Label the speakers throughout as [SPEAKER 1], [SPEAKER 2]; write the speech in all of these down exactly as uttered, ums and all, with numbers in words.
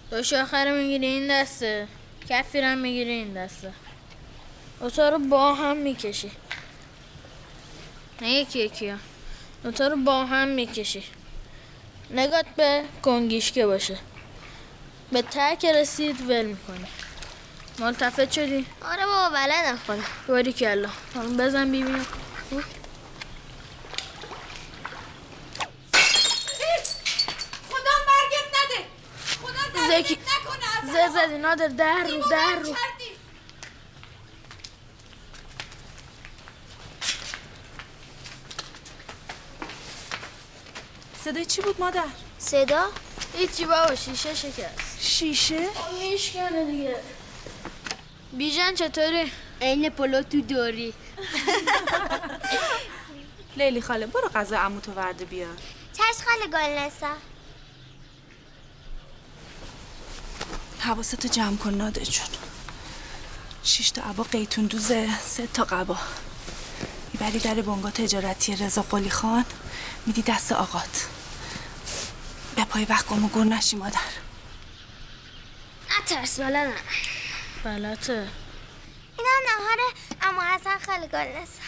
[SPEAKER 1] دو شاخه رو میگیری این دسته، کفی رو میگیری این دسته، دوتا رو با هم میکشی، نه یکی یکی ها، دوتا رو با هم میکشی. نگات به کنگیشکه باشه، به ته که رسید ول میکنی. ملتفت شدی؟
[SPEAKER 2] آره بابا بلدم خودم.
[SPEAKER 1] باری کلا بزن ببینم.
[SPEAKER 3] خدا مرگت نده، خدا زلیلت نکنه.
[SPEAKER 1] زه زدی نادر، در رو در رو.
[SPEAKER 4] صدای چی بود مادر؟
[SPEAKER 2] صدا؟
[SPEAKER 1] هیچی بابا، شیشه شکست.
[SPEAKER 4] شیشه؟
[SPEAKER 1] میشکنه دیگه. بیژن چطوری؟
[SPEAKER 2] عین پلو تو دوری.
[SPEAKER 4] لیلی خاله برو غذا عموتو ورده بیار.
[SPEAKER 2] چشم خاله گلنسا.
[SPEAKER 4] حواستو جمع کن نادر جون. شش تا عبا قیتون دوزه، سه تا قبا میبری در بنگاه تجارتی رضا قلی خان، میدی دست آقات. به پای وقت گم و گر نشی مادر.
[SPEAKER 2] نترس بلدم.
[SPEAKER 1] بلده.
[SPEAKER 2] این هم نهاره اما حسن خاله گلنسا.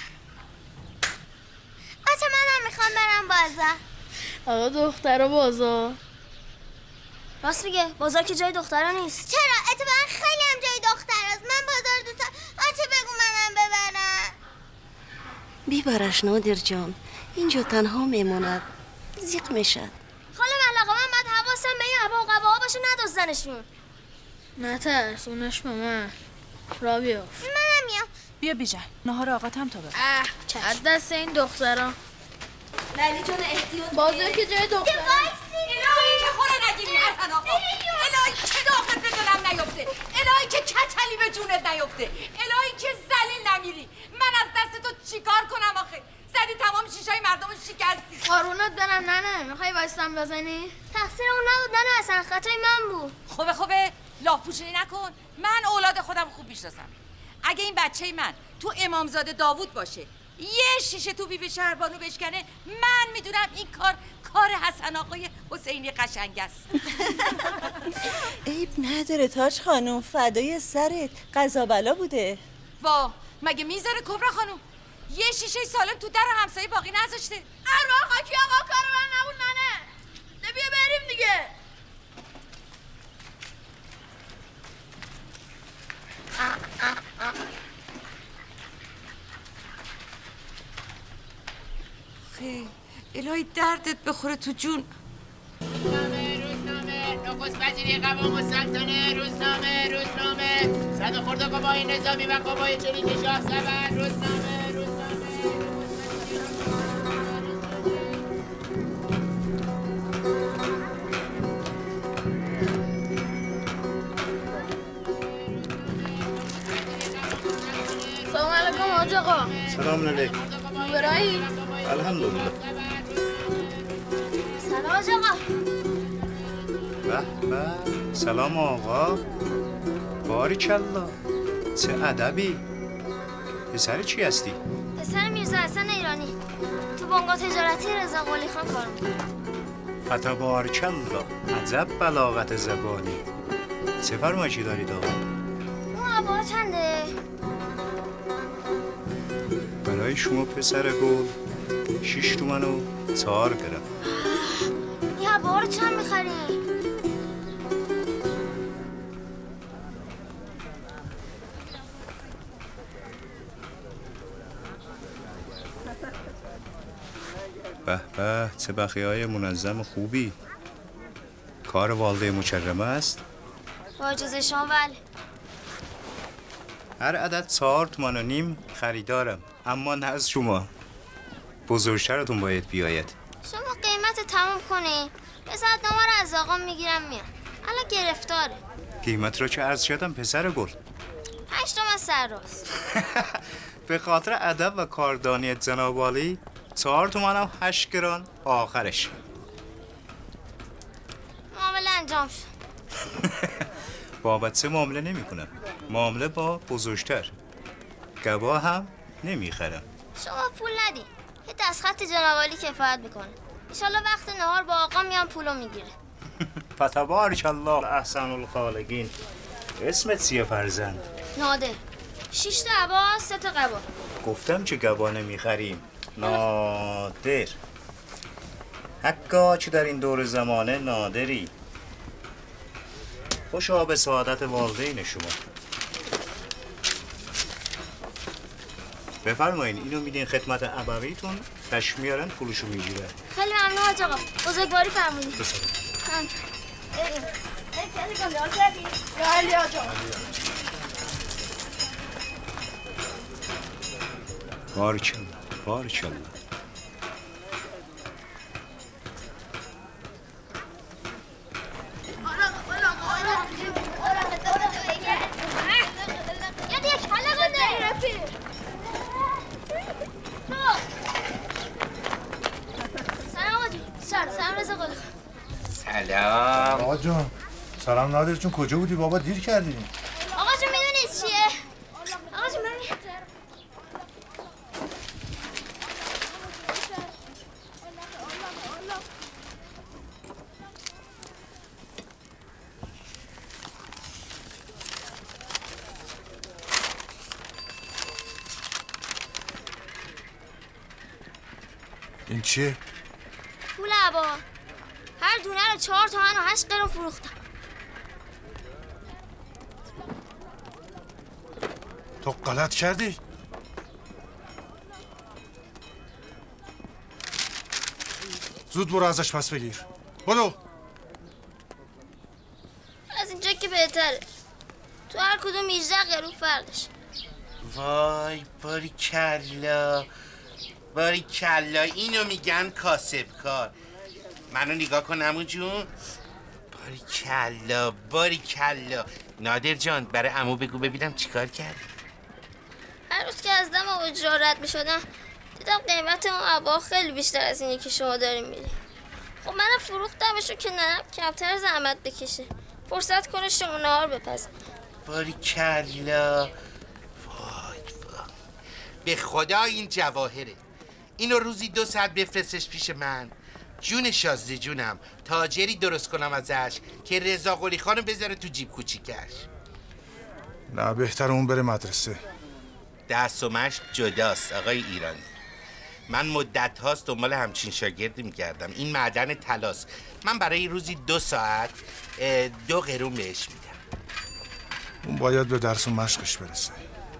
[SPEAKER 2] آچه منم میخوام برم بازار.
[SPEAKER 1] آقا دخترا بازار؟
[SPEAKER 2] راست میگه، بازار که جای دخترا نیست. چرا؟ اتفاقا خیلی هم جای دختراست. من بازار دوست دارم. آچه بگو منم ببرم.
[SPEAKER 5] بیبرش نادر جان، اینجا تنها میموند، زیق میشد.
[SPEAKER 2] خاله ملقه من باید حواسم به این عبا و قباها باشه ندازدنشون.
[SPEAKER 1] نترس، اونش به من را بیافت.
[SPEAKER 2] منم میام.
[SPEAKER 4] بیا بیژن، نهار آقات هم تا ببر.
[SPEAKER 1] اه از دست این دخترا.
[SPEAKER 2] لیلی جان احتیاط.
[SPEAKER 1] بازار که جای دخترا.
[SPEAKER 3] الهی که خوره نگیری حسن آقا، الهی که داخل به دلم نیفته، الهی که کچلی به جونت نیفته، الهی که ذلیل نمیری. من از دست تو چیکار کنم آخه؟ زدی تمام شیشای مردم رو شکستی.
[SPEAKER 1] قارونت دارم ننه، میخوای وایستم بزنی؟
[SPEAKER 2] تقصیر اون نبود ننه، اصلا خطای من بود.
[SPEAKER 3] خوبه خوبه لاپوشونی نکن. من اولاد خودم خوب میشناسم. اگه این بچه من تو امامزاده داوود باشه، یه شیشه تو بیبی شهربانو بشکنه، من میدونم این کار کار حسن آقای حسینی قشنگ است.
[SPEAKER 5] عیب نداره تاج خانم، فدای سرت، قضا بلا بوده.
[SPEAKER 3] وا مگه میذاره کبرا خانم؟ یه شیشه سالم تو در همسایه باقی نذاشته.
[SPEAKER 1] ارواح خاکی آقا کار من نبود ننه. نه بیا بریم دیگه.
[SPEAKER 3] خیلی الهی دردت بخوره تو جون.
[SPEAKER 6] روزنامه روزنامه نخست وزیری قوام السلطنه. روزنامه روزنامه صد و خورده قبای نظامی و قبای چریک شاه سبر. روزنامه روزنامه
[SPEAKER 1] سلام علیکم حاج آقا.
[SPEAKER 7] سلام علیکم.
[SPEAKER 1] برایی؟
[SPEAKER 7] الحمدلله.
[SPEAKER 2] سلام حاج آقا.
[SPEAKER 7] به به، سلام آقا. باریکالله، چه ادبی. پسر چی هستی؟
[SPEAKER 2] پسر میرزا حسن ایرانی، تو بنگاه تجارتی رضا قلی خان کار میکنه.
[SPEAKER 7] فتبارکالله، عجب بلاغت زبانی. چه فرمایشی دارید آقا؟
[SPEAKER 2] اون عباها چنده؟
[SPEAKER 7] برای شما پسر گل شیش تومن و چهار گرم.
[SPEAKER 2] این عباها رو چند میخری؟
[SPEAKER 7] به به، چه بخیه‌های منظم خوبی. کار والده مکرمه است؟
[SPEAKER 2] با اجازه شما بله.
[SPEAKER 7] هر عدد چهار تومن و نیم خریدارم، اما نه از شما. بزرگترتون باید بیاید.
[SPEAKER 2] شما قیمت تموم کنی، رضایت‌نامه رو از آقا میگیرم میام. الان گرفتاره.
[SPEAKER 7] قیمت رو که عرض کردم پسر گل.
[SPEAKER 2] هشت تومن سر راست.
[SPEAKER 7] به خاطر ادب و کاردانی جناب عالی چهار تومن هم هشت گران آخرش.
[SPEAKER 2] معامله انجام شد.
[SPEAKER 7] بابت سه معامله نمی کنم. معامله با بزرگتر. گواه هم نمیخرم.
[SPEAKER 2] شما پول ندین، یه دستخط جناب عالی کفایت میکنه. انشالله وقت نهار با آقا میام پولو میگیره.
[SPEAKER 7] فتبارک الله احسن الخالقین. اسمت چیه فرزند؟
[SPEAKER 2] نادر. شش تا عبا، سه تا قبا.
[SPEAKER 7] گفتم که گبا نمیخریم. نادر. حقا چه در این دور زمانه نادری. خوشا به سعادت والدین شما. بفرمایین اینو میدین خدمت ابویتون، تش میارن پولشو میگیره.
[SPEAKER 2] خیلی ممنون حاج آقا. بزرگواری فرمودید.
[SPEAKER 7] بارک الله بارک الله.
[SPEAKER 8] سلام آقا جون. سلام نادر جون، کجا بودی بابا؟ دیر کردی.
[SPEAKER 2] آقا جون میدونید چیه؟ آقا جون ببین.
[SPEAKER 8] این چیه؟
[SPEAKER 2] پول عبا. هر دونه رو چهار تومن و هشت قرون فروختم.
[SPEAKER 8] تو غلط کردی؟ زود برو ازش پس بگیر. برو.
[SPEAKER 2] از اینجا که بهتره. تو هر کدوم هجده قرون فرقش.
[SPEAKER 9] وای باریکلا باریکلا، اینو میگن کاسب کار. منو نگاه کن عمو جون. باریکلا باریکلا. نادر جان برای عمو بگو ببینم چیکار کرد.
[SPEAKER 2] هر روز که از دم اجرا رد میشدم دیدم قیمت اون عبا خیلی بیشتر از اینی که شما دارین میدین. خب منم فروختمشون که نه کمتر زحمت بکشه، فرصت کنه شما نهار بپزن.
[SPEAKER 9] باریکلا. وای وای به خدا این جواهره. اینو روزی دو ساعت بفرستش پیش من. جون شازده جونم، تاجری درست کنم ازش که رضا قلی خانو بذاره تو جیب کوچیکش.
[SPEAKER 8] نه بهتر اون بره مدرسه.
[SPEAKER 9] دست و مشق جداست آقای ایرانی. من مدت هاست دنبال همچین شاگردی میکردم. این معدن طلاست. من برای روزی دو ساعت دو قرون بهش میدم.
[SPEAKER 8] اون باید به درس و مشقش برسه.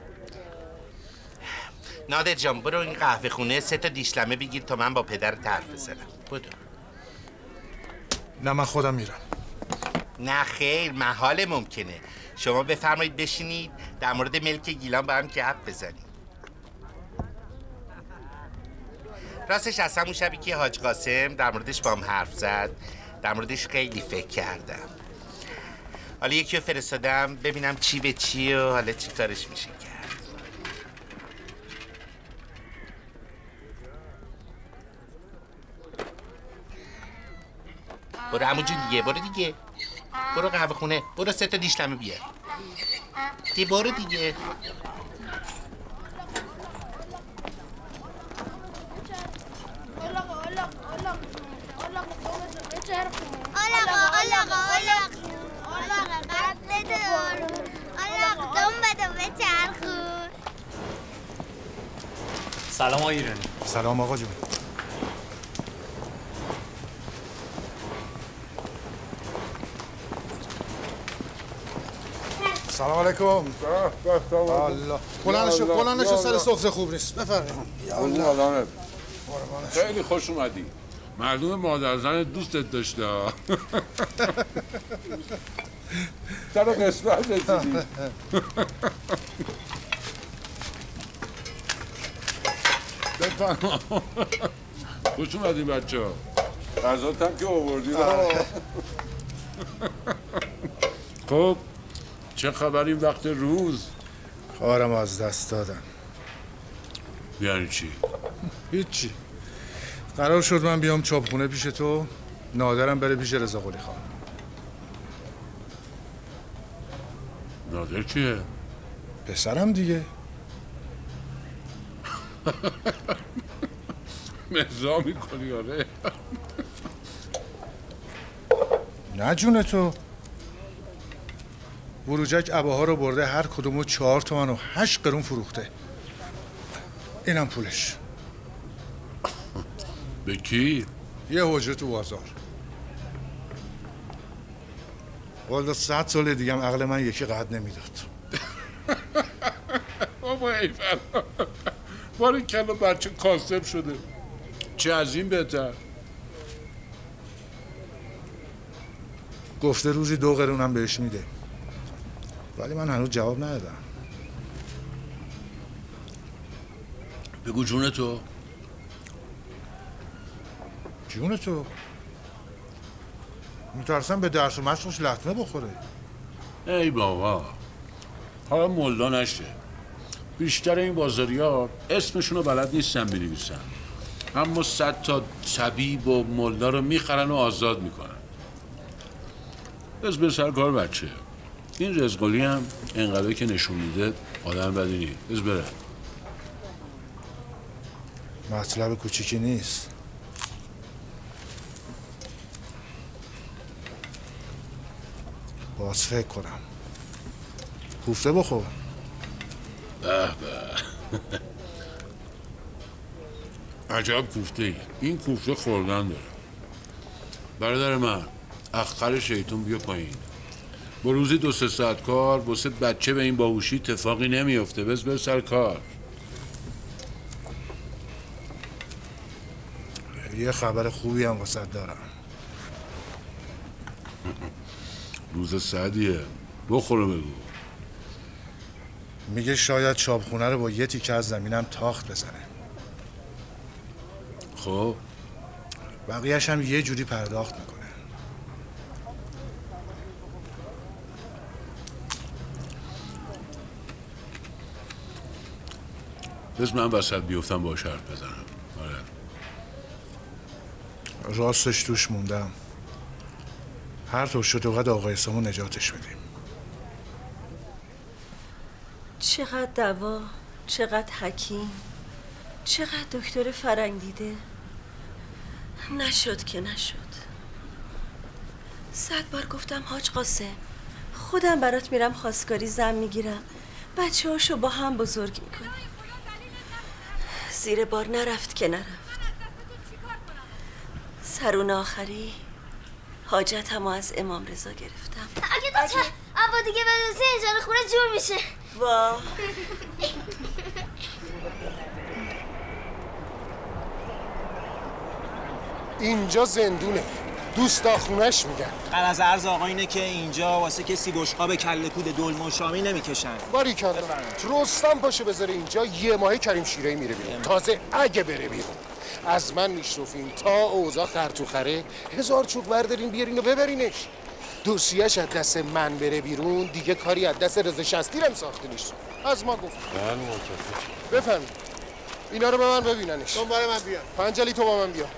[SPEAKER 9] نادر جان برو این قهوه خونه سه تا دیشلمه بگیر تا من با پدر حرف بزنم. بدو.
[SPEAKER 8] نه من خودم میرم.
[SPEAKER 9] نه خیر، محال ممکنه. شما بفرمایید بشینید در مورد ملک گیلان با هم که حرف بزنید. راستش از همون شبی که حاج قاسم در موردش با هم حرف زد در موردش خیلی فکر کردم. حالا یکی رو فرستادم ببینم چی به چی و حالا چی کارش میشه کرد. برو عمو جون دیگه، برو دیگه، برو قهوه خونه، برو سه تا دیشلمه بیار دیگه، برو دیگه.
[SPEAKER 2] آلاقا آلاقا آلاقا آلاقا قد دور آلاقا دنبتو بچرخون.
[SPEAKER 10] سلام آقا ایرانی.
[SPEAKER 8] سلام آقا جون. سلام علیکم. الله. بلندشو بلندشو سر سفره خوب نیست. بفرمایید.
[SPEAKER 11] الله خیلی خوش اومدی. معلومه مادر زن دوستت داشته. چرا قسمت رسیدی؟ بفرما. خوش اومدی بچه ها. غذات هم که آوردی. خب چه خبر این وقت روز؟
[SPEAKER 8] خواهرم از دست دادم.
[SPEAKER 11] یعنی چی؟
[SPEAKER 8] هیچی. قرار شد من بیام چاپخونه پیش تو، نادرم بره پیش رضا قلی خان.
[SPEAKER 11] نادر کیه؟
[SPEAKER 8] پسرم دیگه.
[SPEAKER 11] مزاح میکنی آره.
[SPEAKER 8] نه جون تو. بروجک عباها رو برده، هر کدومو چهار تومن و هشت قرون فروخته. اینم پولش.
[SPEAKER 11] به کی؟
[SPEAKER 8] یه حجره تو بازار. والا صد سال دیگه هم عقل من یکی قد نمیداد.
[SPEAKER 11] بابا ایفر باری کلا بچه کاسب شده. چه از این بهتر.
[SPEAKER 8] گفته روزی دو قرونم بهش میده، ولی من هنوز جواب ندادم.
[SPEAKER 11] بگو جون تو.
[SPEAKER 8] جون تو؟ میترسم به درس و مشقش لطمه بخوره.
[SPEAKER 11] ای بابا حالا ملا نشه. بیشتر این بازاریا اسمشون رو بلد نیستن بنویسن، اما صد تا طبیب و ملا رو میخرن و آزاد میکنن. از به سرکار بچه. این رزقلی هم انقدر که نشون میده آدم بدی نیست. از بره.
[SPEAKER 8] مطلب کوچیکی نیست. باز فکر کنم. کوفته بخور.
[SPEAKER 11] به به. عجب کوفته ای. این کوفته خوردن داره. برادر من اخر شیطون بیا پایین. با روزی دو سه ساعت کار واسه بچه به این باهوشی اتفاقی نمیفته. بس بر سر کار.
[SPEAKER 8] یه خبر خوبی هم واسه دارم.
[SPEAKER 11] روز سعدیه. بخورو بگو.
[SPEAKER 8] میگه شاید چاپخونه رو با یه تیکه از زمینم تاخت بزنه.
[SPEAKER 11] خب
[SPEAKER 8] بقیهش هم یه جوری پرداخت میکنه.
[SPEAKER 11] بس من وسط بیفتم با شرط بزنم. آره.
[SPEAKER 8] راستش توش موندم. هر طور شد اوقات آقای سامو نجاتش بدیم.
[SPEAKER 5] چقدر دوا، چقدر حکیم، چقدر دکتر فرنگ دیده. نشد که نشد. صد بار گفتم حاج قاسم خودم برات میرم خواستگاری زن میگیرم، بچه هاشو با هم بزرگ میکنیم. زیر بار نرفت که نرفت. سرون آخری حاجتمو از امام رضا گرفتم.
[SPEAKER 2] اگه تو چه عبا دیگه بدوزی اجاره خونه جور میشه.
[SPEAKER 5] وا
[SPEAKER 10] اینجا زندونه. دوستاخونش میگن.
[SPEAKER 12] غرض عرض آقا اینه که اینجا واسه کسی بشقاب کله کود دلم و شامی نمیکشن.
[SPEAKER 10] باریکلا. رستم پاشه بذاره اینجا یه ماه کریم شیره‌ای میره بیرون. تازه اگه بره بیرون از من میشرفین تا اوضاع خرطوخره هزار چوب وردارین بیارین و ببرینش. دوسیه‌اش از دست من بره بیرون دیگه کاری از دست رضا شستیر هم ساخته نیست. از ما گفت.
[SPEAKER 11] من متفکرم.
[SPEAKER 10] بفهمید. اینا رو به من ببیننش.
[SPEAKER 13] دنبال من بیا.
[SPEAKER 10] پنجلی تو با من بیا.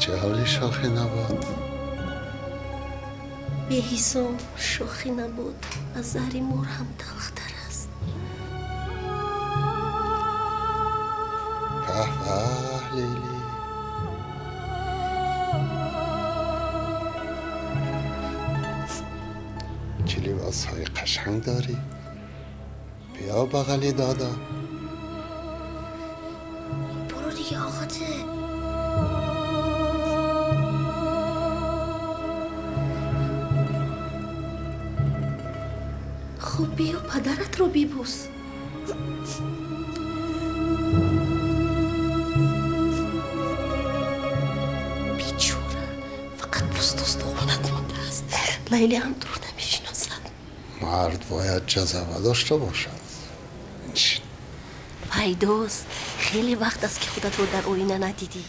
[SPEAKER 10] چه حالی شاخه نبود؟
[SPEAKER 5] به حسام شاخی نبود از زهری مور هم تلختر است.
[SPEAKER 10] به به لیلی، چه لباس های قشنگ داری؟ بیا بغلی دادا.
[SPEAKER 5] برو دیگه آقاته. خب بیا پدرت رو بیبوس. بیچاره فقط پوست استخوانت مانده است. لیلی هم دور نمیشناسد.
[SPEAKER 10] مرد باید جذبه داشته باشد.
[SPEAKER 5] پیداست خیلی وقت است که خودت رو در آینه ندیدی.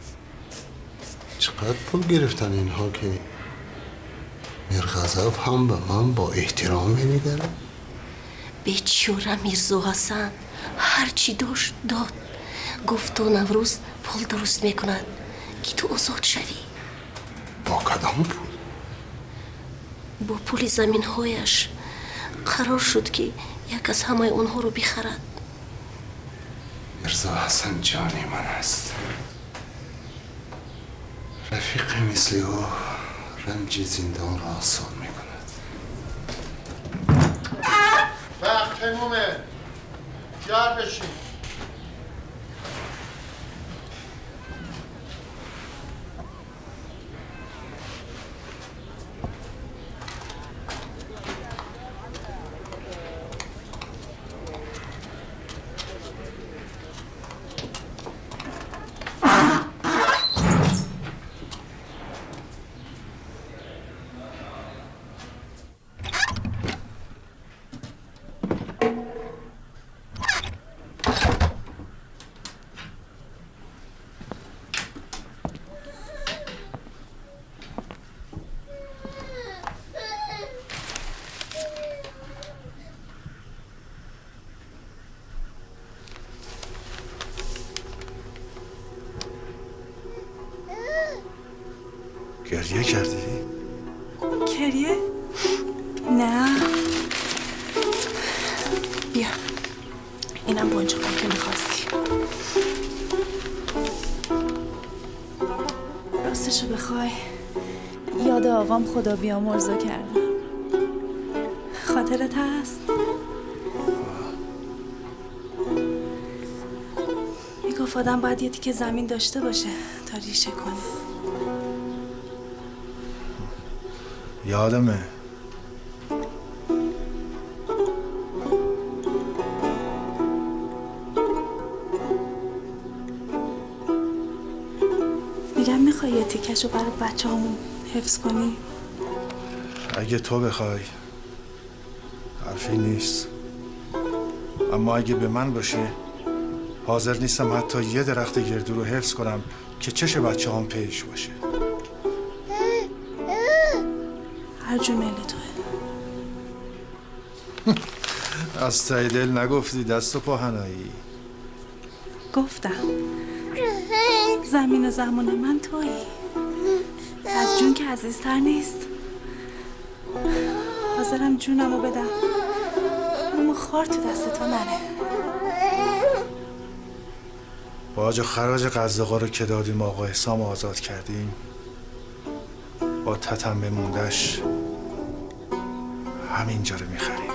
[SPEAKER 10] چقدر پول گرفتن اینها که میرغضب هم به من با احترام می‌نگره؟
[SPEAKER 5] بیچاره میرزا حسن هر چی داشت داد. گفت تو نوروز پول درست میکند که تو آزاد شوی.
[SPEAKER 10] با کدام پول؟
[SPEAKER 5] با پول زمین هایش قرار شد که یک از همه اونها رو بخرد.
[SPEAKER 10] میرزا حسن جانی من است. رفیق مثل او رنج زندان را آسان میکند. وقت تمومه، بیار بشین.
[SPEAKER 8] گریه کردی؟
[SPEAKER 4] گریه؟ نه بیا اینم بنجقم که میخواستی. راستشو بخوای یاد آقام خدا بیامرزا کردم. خاطرت هست؟ میگفت آدم باید یه تیکه زمین داشته باشه تا ریشه کنه.
[SPEAKER 8] یادمه.
[SPEAKER 4] میگم میخوای یه تیکش رو برای بچه همون حفظ کنی؟
[SPEAKER 8] اگه تو بخوای حرفی نیست، اما اگه به من باشه حاضر نیستم حتی یه درخت گردو رو حفظ کنم که چش بچه هم پیش باشه.
[SPEAKER 4] هر جو میل توه.
[SPEAKER 8] از ته دل نگفتی دست و پا هنایی.
[SPEAKER 4] گفتم زمین و زمان من تویی. از جون که عزیزتر نیست. حاضرم جونمو بدم اما خار تو دست تو نره.
[SPEAKER 8] باج و خراج قزاقا رو که دادیم آقا حسام آزاد کردیم، با تتم بموندش همینجا رو میخریم.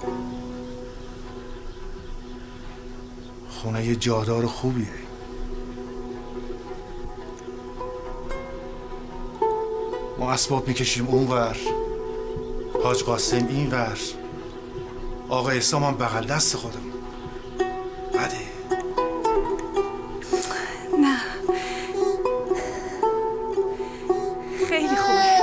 [SPEAKER 8] خونه یه جادار خوبیه. ما اسباب میکشیم اونور، حاج قاسم اینور، آقا حسام هم بغل دست خودمون. بده
[SPEAKER 4] نه خیلی خوبه.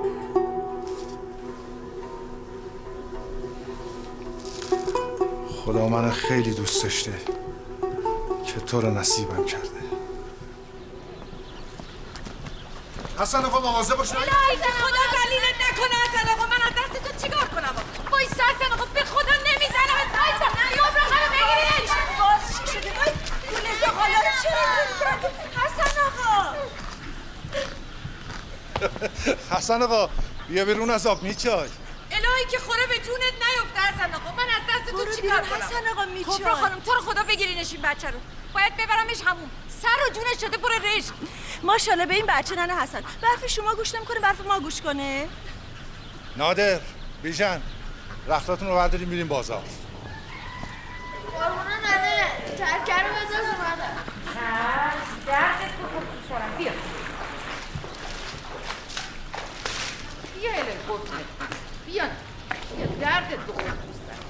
[SPEAKER 8] خدا من خیلی دوست داشته که تو رو نصیبم کرده. حسن آقا مواظب باش.
[SPEAKER 3] الهی خدا دلیلت نکنه حسن آقا. من از دست تو چیکار کنم؟ وایسا حسن آقا، به خدا نمیزنم. وایسا یوم رو خانم بگیریش. باز چی شده؟ گلزا حالا چی می‌کنی؟ حسن آقا
[SPEAKER 8] حسن آقا بیا بیرون از آب میچای.
[SPEAKER 3] الهی که خوره به جونت نیفته حسن آقا. من از دست تو چیکار کنم؟
[SPEAKER 4] حسن آقا میچای.
[SPEAKER 3] کبرا خانم تو رو خدا بگیرینش این بچه رو. باید ببرمش همون. سر و جونش شده پر رشک.
[SPEAKER 4] ماشاءالله به این بچه ننه حسن. برف شما گوش نمیکنه، برف ما گوش کنه.
[SPEAKER 8] نادر، بیژن، رختاتون رو برداریم میریم بازار.
[SPEAKER 2] قربونه ننه ترکه رو بذار اومدم.
[SPEAKER 3] نه دردت بخور تو سرم. بیا بیا الهی قربونت بیا بیا دردت بخور تو سرم.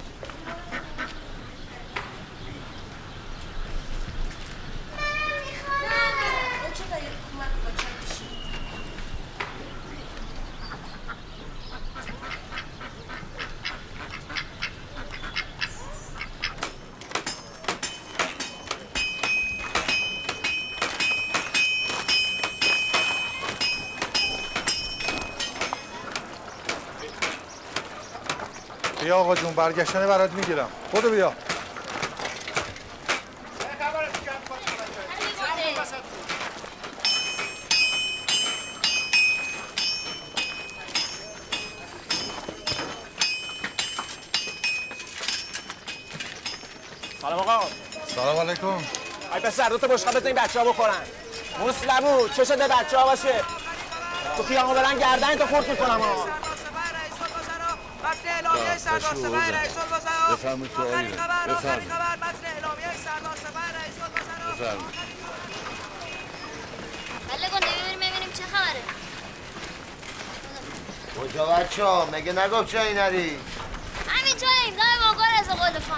[SPEAKER 8] بیا آقا جون برگشتنه برات میگیرم. خودو بیا.
[SPEAKER 12] سلام آقا.
[SPEAKER 8] سلام علیکم.
[SPEAKER 12] ای پسر دو تا بشقاب بزن این بچه‌ها بخورن. موسلمو چه شده بچه‌ها باشه. تو خیابون برن گردن تو خورد میکنم ها.
[SPEAKER 11] بفرمایید تو آقای بفرمایید.
[SPEAKER 2] بله گنده ببینیم ببینیم چه خبره.
[SPEAKER 13] کجا بچه ها؟ مگه نگفت جایی نری؟
[SPEAKER 2] همین جاییم دای واگار از قلفان.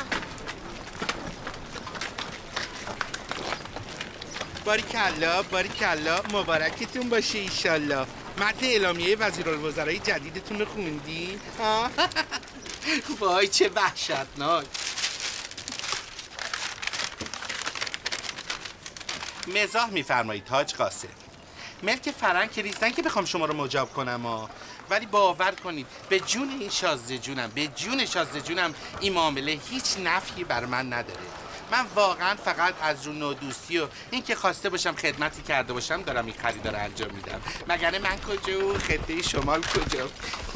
[SPEAKER 9] باریکلا باریکلا مبارکتون باشه ایشالله. متن اعلامیه وزیرالوزرای جدیدتون رو خوندی؟ وای چه وحشتناک. مزاح میفرمایید حاج قاسم. ملک فرنگ که ریزن که بخوام شما رو مجاب کنم ها. ولی باور کنید به جون این شازده جونم به جون شازده جونم این معامله هیچ نفعی بر من نداره. من واقعا فقط از رو نودوستی و این که خواسته باشم خدمتی کرده باشم دارم این خریدا رو انجام میدم. مگر من کجا و خطه شمال کجا؟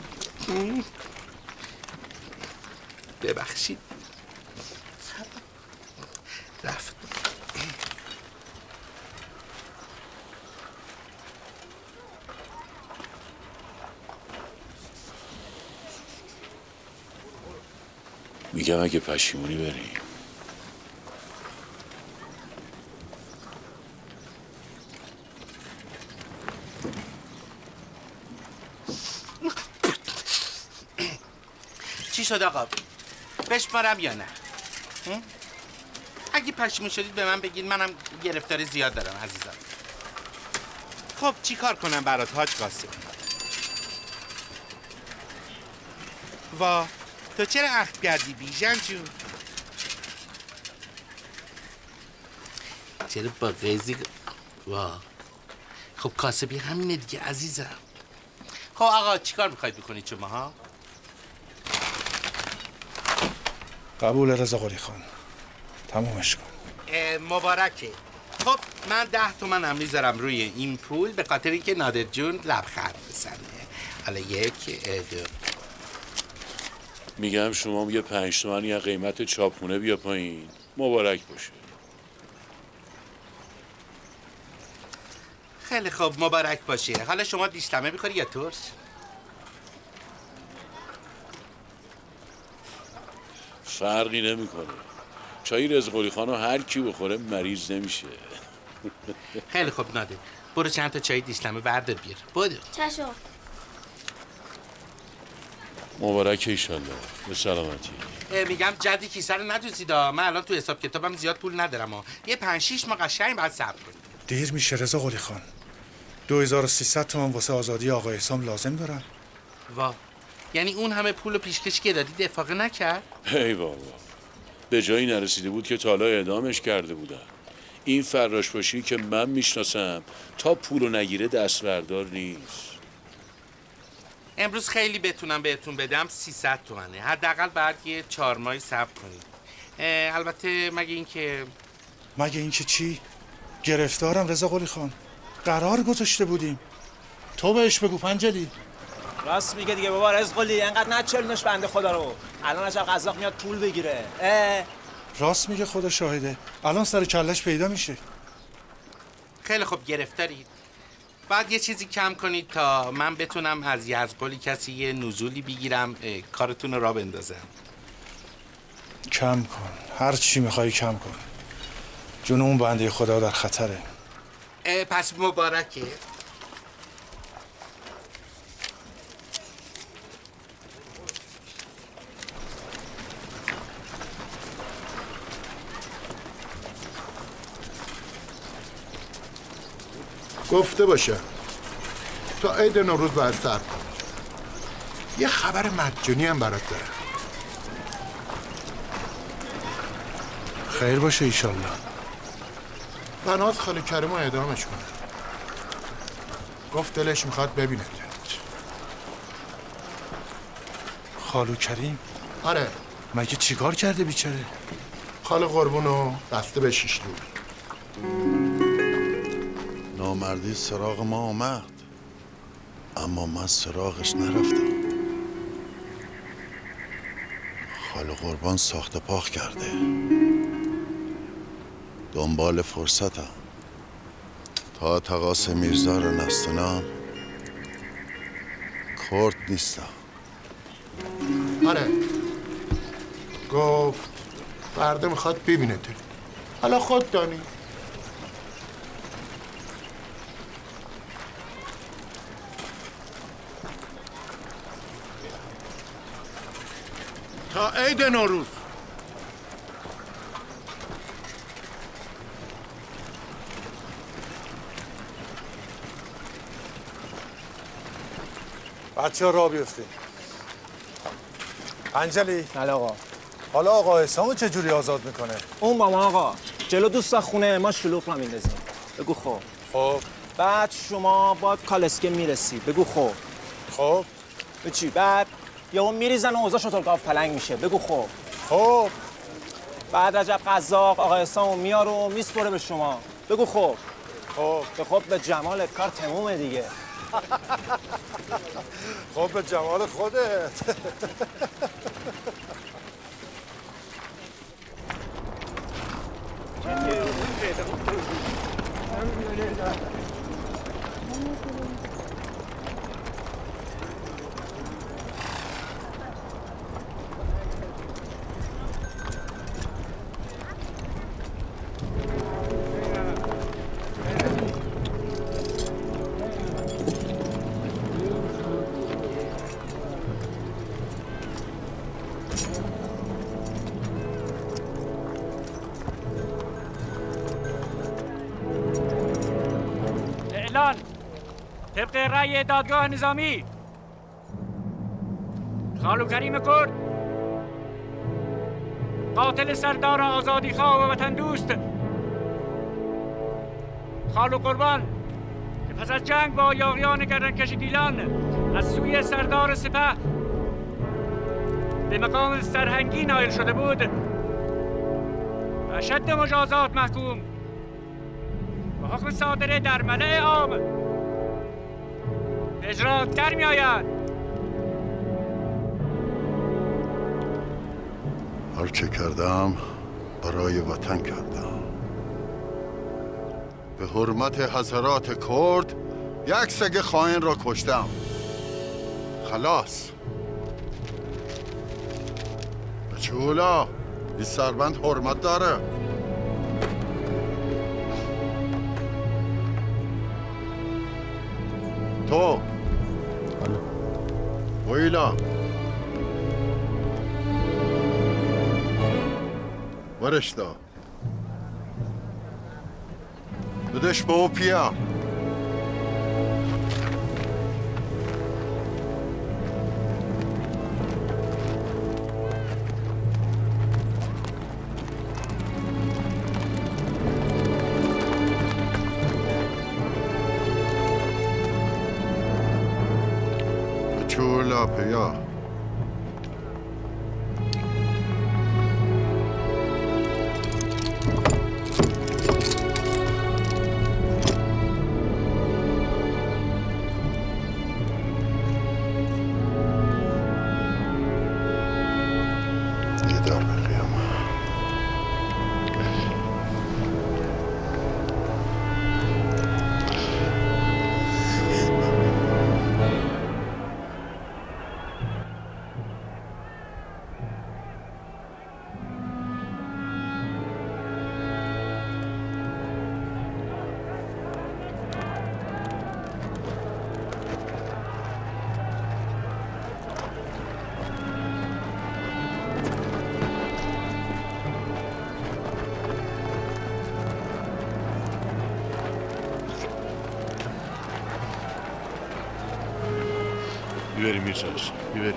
[SPEAKER 9] ببخشید رفت.
[SPEAKER 11] میگم اگه پشیمونی بریم.
[SPEAKER 9] چی شد آقا؟ بشمارم یا نه؟ اگه پشیمون شدید به من بگید، منم گرفتاری زیاد دارم عزیزم. خب چی کار کنم برات حاج قاسم؟ وا تو چرا عهد کردی بیژن جون؟ چرا با قیزی؟ وا خب کاسبی همینه دیگه عزیزم. خب آقا چی کار میخواید بکنید شما ها؟
[SPEAKER 8] قبول رضا قلی خان. تمومش کن.
[SPEAKER 9] مبارکه. خب من ده تومن هم میذارم روی این پول به خاطر اینکه نادر جون لبخند بزنه. حالا یک دو.
[SPEAKER 11] میگم شما یه پنج تومن یا قیمت چاپخونه بیا پایین. مبارک باشه.
[SPEAKER 9] خیلی خوب مبارک باشه. حالا شما دیشتمه میخوری یا ترش؟
[SPEAKER 11] فرقی نمیکنه. چای رضا قلی خانو هر کی بخوره مریض نمیشه.
[SPEAKER 9] خیلی خوب ناده. برو چند تا چای دیشتمه بردار بیار. برو.
[SPEAKER 2] چشم.
[SPEAKER 11] مبارک ایشالله. به سلامتی.
[SPEAKER 9] میگم جدی کیسه رو ندوزید. من الان تو حساب کتابم زیاد پول ندارم ها. یه پنج شیش ماه قشنگ بعد صبر کنید.
[SPEAKER 8] دیر میشه رضا قلی خان. دو هزار و سیصد تومان واسه آزادی آقای حسام لازم دارم.
[SPEAKER 9] وا یعنی اون همه پول و پیشکش که دادی دفاقه نکرد؟
[SPEAKER 11] ای بابا به جایی نرسیده بود که تا حالا اعدامش کرده بودن. این فراش باشی که من میشناسم تا پولو نگیره دست بردار نیست.
[SPEAKER 9] امروز خیلی بتونم بهتون بدم سیصد تومنه. حداقل بعد یه چهار ماهی صبر کنید. البته مگه اینکه
[SPEAKER 8] مگه اینکه چی؟ گرفتارم رضا قلی خان. قرار گذاشته بودیم. تو بهش بگو پنجلی.
[SPEAKER 12] راست میگه دیگه بابا رزقلی، اینقدر نچلونش بنده خدا رو. الان عجب قزاق میاد پول بگیره. اه.
[SPEAKER 8] راست میگه، خدا شاهده. الان سر کلش پیدا میشه.
[SPEAKER 9] خیلی خوب گرفتارید. بعد یه چیزی کم کنید تا من بتونم از یزقلی کسی یه نزولی بگیرم کارتون رو را بندازم.
[SPEAKER 8] کم کن، هر چی میخوای کم کن. جون اون بنده خدا در خطره.
[SPEAKER 9] پس مبارکه.
[SPEAKER 10] گفته باشه تا عید نوروز باید صبر کن. یه خبر مجانی هم برات دارم.
[SPEAKER 8] خیر باشه ایشالله.
[SPEAKER 10] بنات خاله کریمو اعدامش کنه. گفت دلش میخواد ببینه.
[SPEAKER 8] خالو کریم؟
[SPEAKER 10] آره.
[SPEAKER 8] مگه چیکار کرده بیچاره؟
[SPEAKER 10] خاله قربونو بسته به شیش لول.
[SPEAKER 14] نامردی سراغ ما آمد، اما من سراغش نرفتم. خاله قربان ساخت پاخ کرده، دنبال فرصتم تا تقاس میرزا رو نستونم. کرد نیستم.
[SPEAKER 10] آره گفت فردا میخواد ببینه تو. حالا خود دانی. تا عید نوروز.
[SPEAKER 8] بچه ها را بیفتیم. انجلی.
[SPEAKER 12] بله آقا.
[SPEAKER 8] حالا آقا حسامو چجوری آزاد میکنه؟
[SPEAKER 12] اون ماما آقا جلو دوستا خونه ما شلوغ را میندازیم. بگو خب.
[SPEAKER 8] خب.
[SPEAKER 12] بعد شما با کالسکه میرسی. بگو خب.
[SPEAKER 8] خب.
[SPEAKER 12] به چی؟ بعد یهو میریزن و اوضاع شترگاف پلنگ میشه. بگو خب.
[SPEAKER 8] خب.
[SPEAKER 12] بعد رجب قزاق آقا حسامو میاره و میسپره به شما. بگو خب.
[SPEAKER 8] خب.
[SPEAKER 12] به خب به جمال کار تمومه دیگه.
[SPEAKER 8] خب به جمال خودت.
[SPEAKER 15] اعلان طبق رأی دادگاه نظامی خالو کریم کرد قاتل سردار آزادیخواه و وطن دوست خالو قربان که پس از جنگ با یاغیان گردنکش گیلان از سوی سردار سپه به مقام سرهنگی نایل شده بود و شد مجازات محکوم و حکم صادره در ملأ عام اجرا در می آید.
[SPEAKER 14] هر چه کردم برای وطن کردم. به حرمت حضرات کرد یک سگ خائن را کشتم. خلاص. بچه‌ولا این سربند حرمت داره. تو ویلا ورش دا بدش به او پیا. چولا پیا.
[SPEAKER 11] میبریم میرساش میبریم.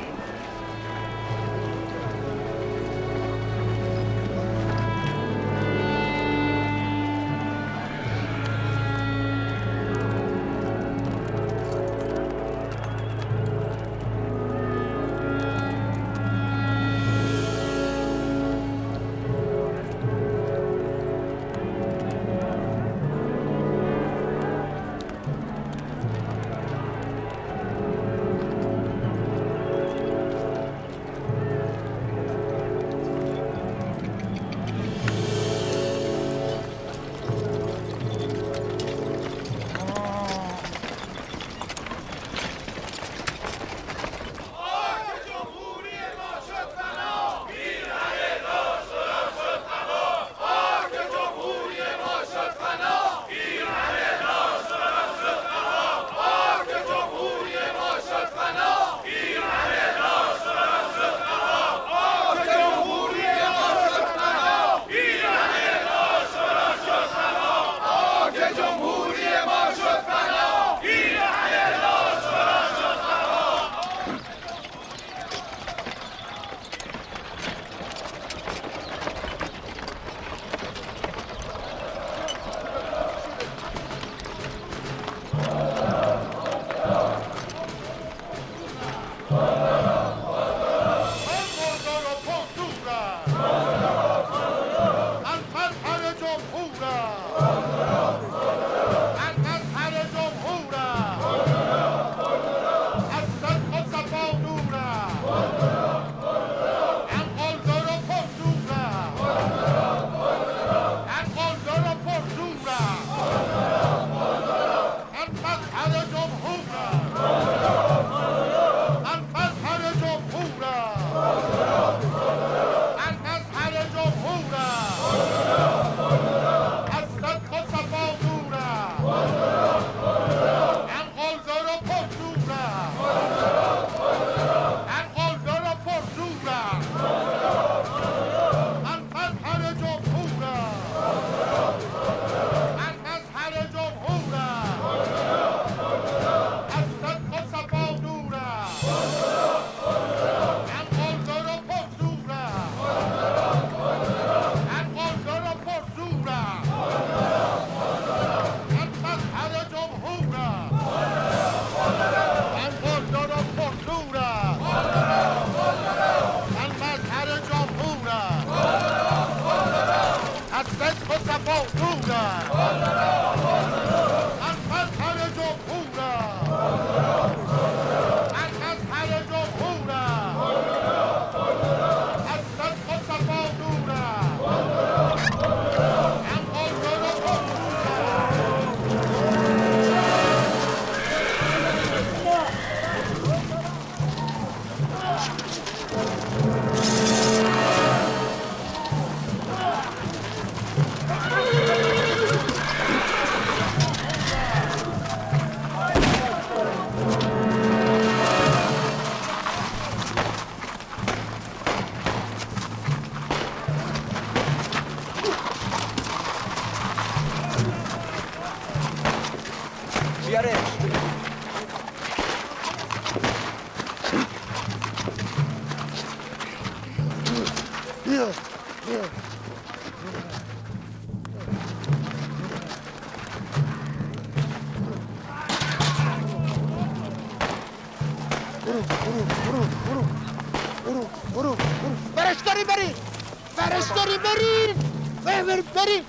[SPEAKER 10] برش داریم بریم برش داریم بریم بریم بریم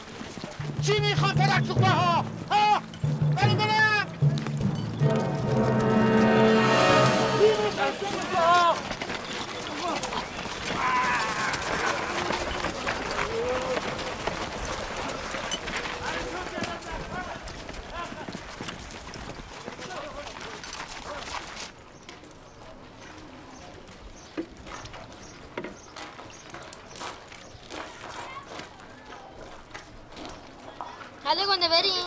[SPEAKER 10] چی میخوام پدر سوخته ها ها بریم بریم چی میخوام سوخته ها
[SPEAKER 2] حالا گنده بریم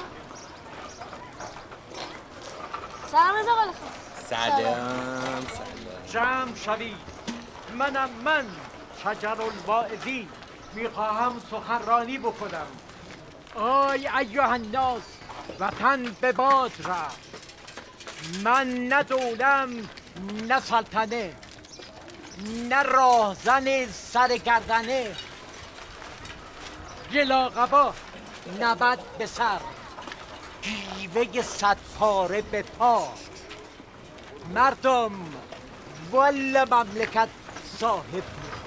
[SPEAKER 2] سلام رضا قلی خان
[SPEAKER 12] سلام
[SPEAKER 15] جمع شوید منم من شجر الواعظین میخواهم سخنرانی بکنم. آی ایها الناس وطن به باد رفت، من نه دولم
[SPEAKER 16] نه سلطنه، نه راهزن سرگردنه، گلاقبا نبد به سر، گیوه صد پاره به پا. مردم والا مملکت صاحب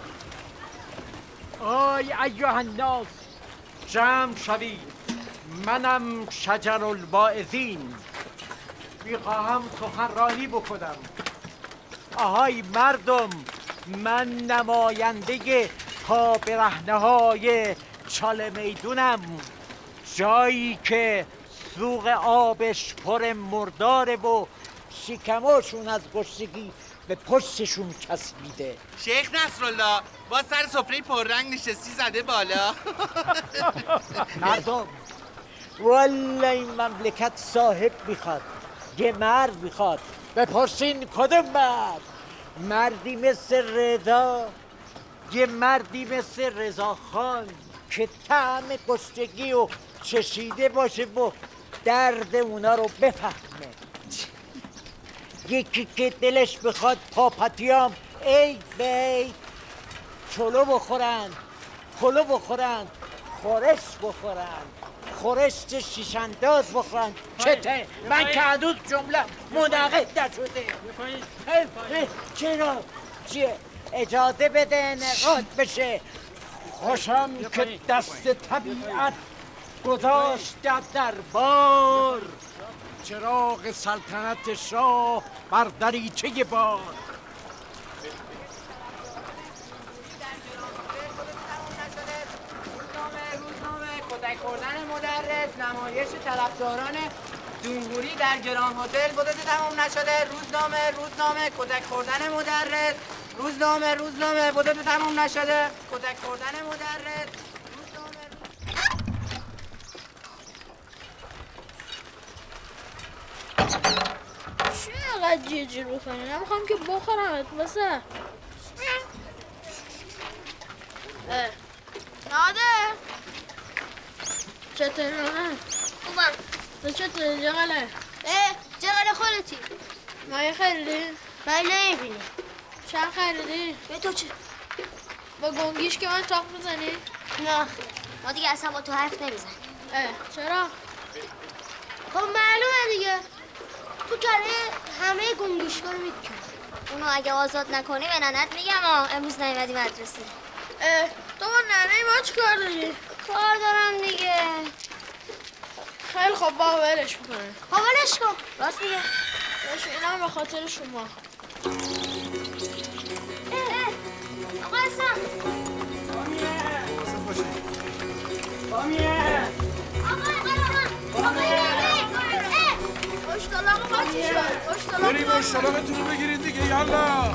[SPEAKER 16] آی ایها الناس جمع شوید، منم شجر الواعظین، میخواهم سخنرانی بکنم. آهای مردم، من نماینده پا برهنه های چاله میدونم، جایی که سوق آبش پر مرداره و شکماشون از گشتگی به پشتشون چسبیده.
[SPEAKER 9] شیخ نصرالله با سر سفره پررنگ نشستی زده بالا.
[SPEAKER 16] مردم والا این مملکت صاحب میخواد، یه مرد میخواد. بپرسین کدوم مرد؟ مردی مثل رضا، یه مردی مثل رضا خان که طعم گشتگی و چشیده باشه و درد اونا رو بفهمه. یکی که دلش بخواد پاپتیام ای بی چلو بخورن، پلو بخورن، خورش بخورن، خورشت شیشنداز بخورن. چته؟ من که هنوز جمله منعقد نشده. چرا؟ چیه؟ اجازه بده انعقاد بشه. خوشم که دست طبیعت گذاشت در دربار، چراغ سلطنت شاه بر دریچه بار.
[SPEAKER 17] کتک خوردن مدرس، نمایش طرفداران جمهوری در گران هتل بوده تمام نشده. روزنامه روزنامه کتک خوردن مدرس، روزنامه روزنامه بوده تمام نشده. کتک خوردن مدرس، روزنامه
[SPEAKER 1] چی اینقدر جیر جیر بکنی؟ نمیخوام که بخورمت واسه نادر چطوری نانه؟
[SPEAKER 2] خوبم.
[SPEAKER 1] تو چطوری جغله؟
[SPEAKER 2] اه جغله خودتی.
[SPEAKER 1] مایه خریدی؟
[SPEAKER 2] مایه نمیبینی.
[SPEAKER 1] چند خریدی؟
[SPEAKER 2] به تو چه؟
[SPEAKER 1] با گنگیش که من تاق بزنی؟
[SPEAKER 2] نه ما دیگه اصلا با تو حرف نمیزنیم.
[SPEAKER 1] اه چرا؟
[SPEAKER 2] خب معلومه دیگه، تو کاره همه گنگیشگاه رو میکنی. اونو اگه آزاد نکنی به ننت میگم آه امروز نیومدی مدرسه.
[SPEAKER 1] اه تو با ننه ما چی کار داری؟
[SPEAKER 2] کار دارم دیگه.
[SPEAKER 1] خیلی خوب با ولش میکنه.
[SPEAKER 2] با ولش کن. راست میگه.
[SPEAKER 1] باشه اینم به خاطر شما.
[SPEAKER 2] اه اه آقا حسن.
[SPEAKER 8] بامیه حسن باشه.
[SPEAKER 2] بامیه آقا حسن. بامیه
[SPEAKER 1] اشتالامو با چی شد؟ اشتالامو
[SPEAKER 8] بریم اشتالامتون رو بگیرید دیگه یالا.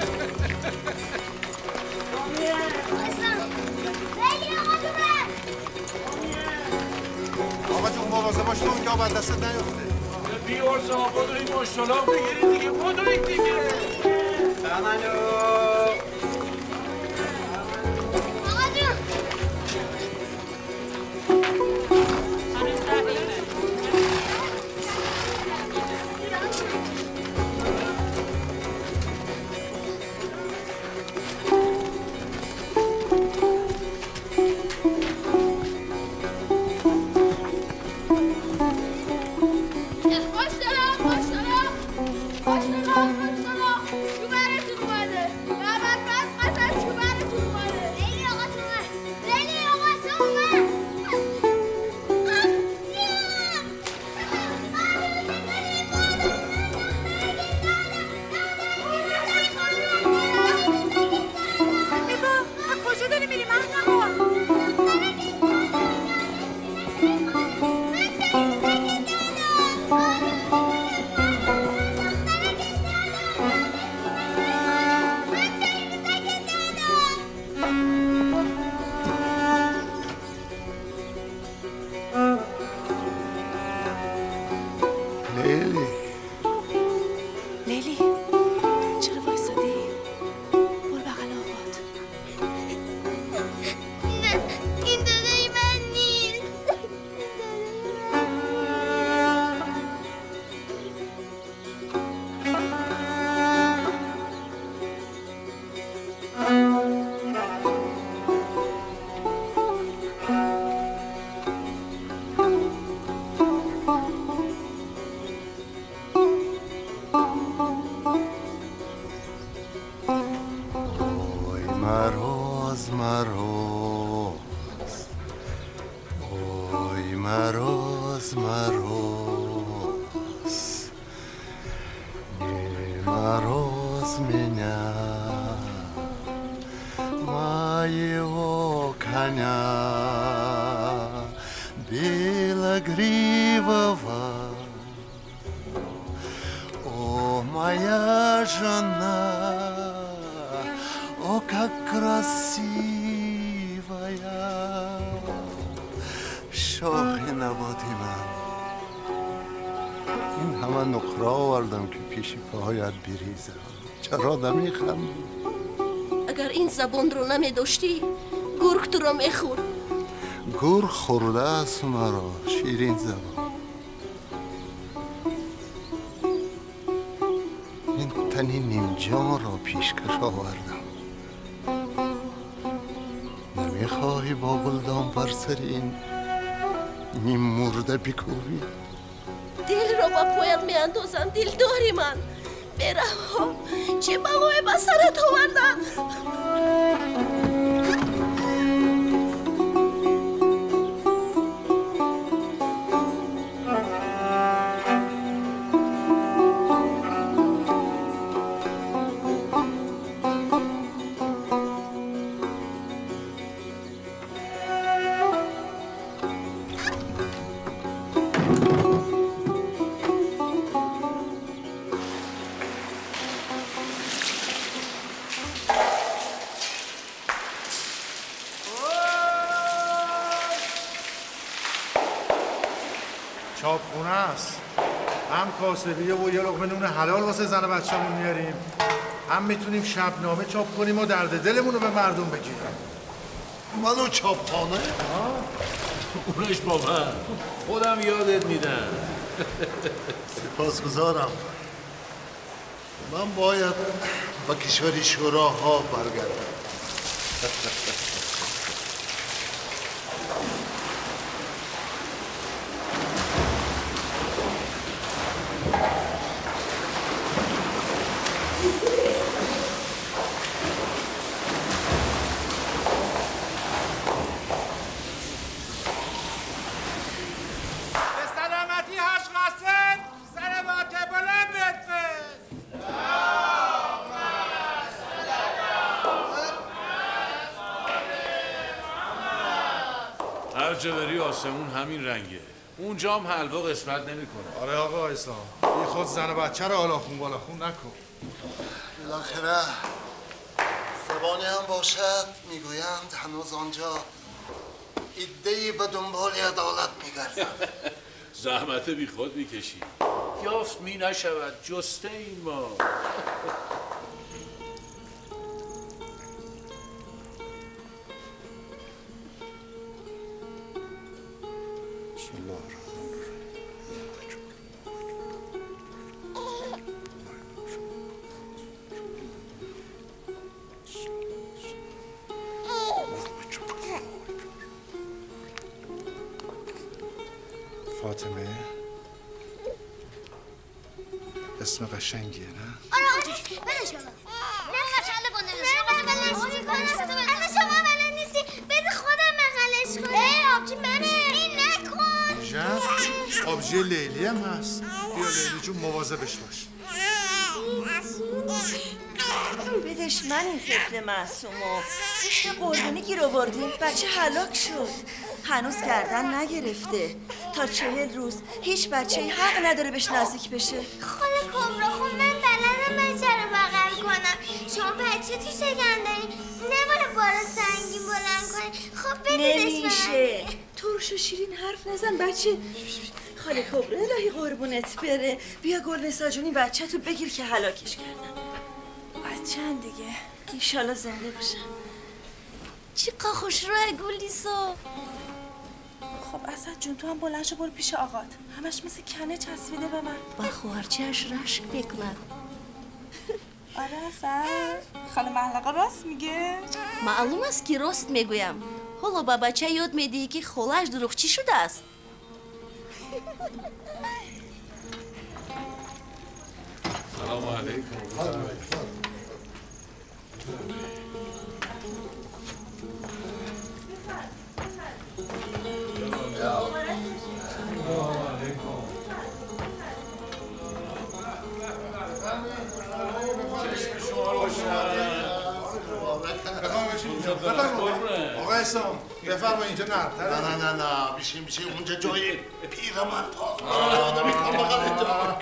[SPEAKER 2] بامیه حسن. بگیر آقا جونه.
[SPEAKER 8] آقا جون مواظب باش تو که آب از دستت نیفته.
[SPEAKER 11] بیارسا بدوید اشتالام بگیرید دیگه، بدوید دیگه.
[SPEAKER 12] بمنو
[SPEAKER 2] آقا جون.
[SPEAKER 1] خوش دارم خوش دارم خوش دارم خوش دارم جو براتون اومده
[SPEAKER 14] مراز مراز не мороз меня моего коня белогривого о моя жена о как красивая شاخ نباتی من این همه نقره آوردم که پیش پاهایت بریزم چرا نمیخندی؟
[SPEAKER 5] اگر این زبان رو نمیداشتی گرگ تو رو میخور
[SPEAKER 14] گرگ خورده است مرا شیرین زبان این تنی نیم جان را پیشکش آوردم نمیخواهی با گلدان بر سر این نیم مرده بکوبی
[SPEAKER 5] دل رو با پایت میاندازم دل داری من برم چه بقای بسرت آوردم
[SPEAKER 8] چاپخونه است هم کاسبیه و یه لقمه نون حلال واسه زن و بچه‌مون میاریم هم میتونیم شبنامه چاپ کنیم و درد دلمون رو به مردم بگیم
[SPEAKER 14] منو چاپخانه؟
[SPEAKER 11] اونش با من خودم یادت میدم
[SPEAKER 14] سپاسگزارم من باید با کشوری شوراها برگردم
[SPEAKER 11] هر جا بری آسمون همین رنگه اونجا هم حلوا قسمت نمیکنه.
[SPEAKER 8] آره آقا اسلام بی خود زن و بچه رو آلاخون بالاخون نکن
[SPEAKER 14] بالاخره زبانی هم باشد میگویند هنوز آنجا ایده‌ای به دنبال عدالت میگردند
[SPEAKER 11] زحمت بی خود میکشی یافت می نشود جسته این ما
[SPEAKER 8] بسم الله فاطمه اسم قشنگیه نه؟
[SPEAKER 2] آره آجی بدش بابا نه چنده گنده نشون اصلا شما بلد نیستی بده خودم مقالش کنم ای آبجی منه این نکن
[SPEAKER 8] جد آبجی لیلی هم هست بیا لیلی جون مواظبش باش
[SPEAKER 18] بدش من این طفل معصومو پشت قربانی گیر آوردیم بچه هلاک شد هنوز گردن نگرفته تا چهل روز هیچ بچه حق نداره بهش نزدیک بشه
[SPEAKER 2] خاله کبرا خب من بلدم بچه رو بغل کنم شما بچه تو شکم داریم نباید بارا سنگین بلند کنی خب بدیدش
[SPEAKER 18] نمیشه ترش و شیرین حرف نزن بچه خاله کبرا الهی قربونت بره بیا گل نساجونی بچه تو بگیر که هلاکش کردن بچه هم دیگه ایشالا زنده باشن
[SPEAKER 5] چقدر خوش روی گلیسا
[SPEAKER 4] خب اسد جون تو هم بلند شو برو پیش آقات همش مثل کنه چسبیده به من
[SPEAKER 5] با خواهرچه‌اش رشک میکنن
[SPEAKER 4] آره اسد خاله محلقه راست میگه
[SPEAKER 5] معلوم است که راست میگویم حالا با بچه یاد میدی که خالش دروغچی شده است
[SPEAKER 11] سلام علیکم
[SPEAKER 8] وایسا بفرما اینجا نرتره.
[SPEAKER 14] نه نه نه نه بیشین بیشین اونجا جای پیرمرد هاست. آدمی کام بقل اینجا.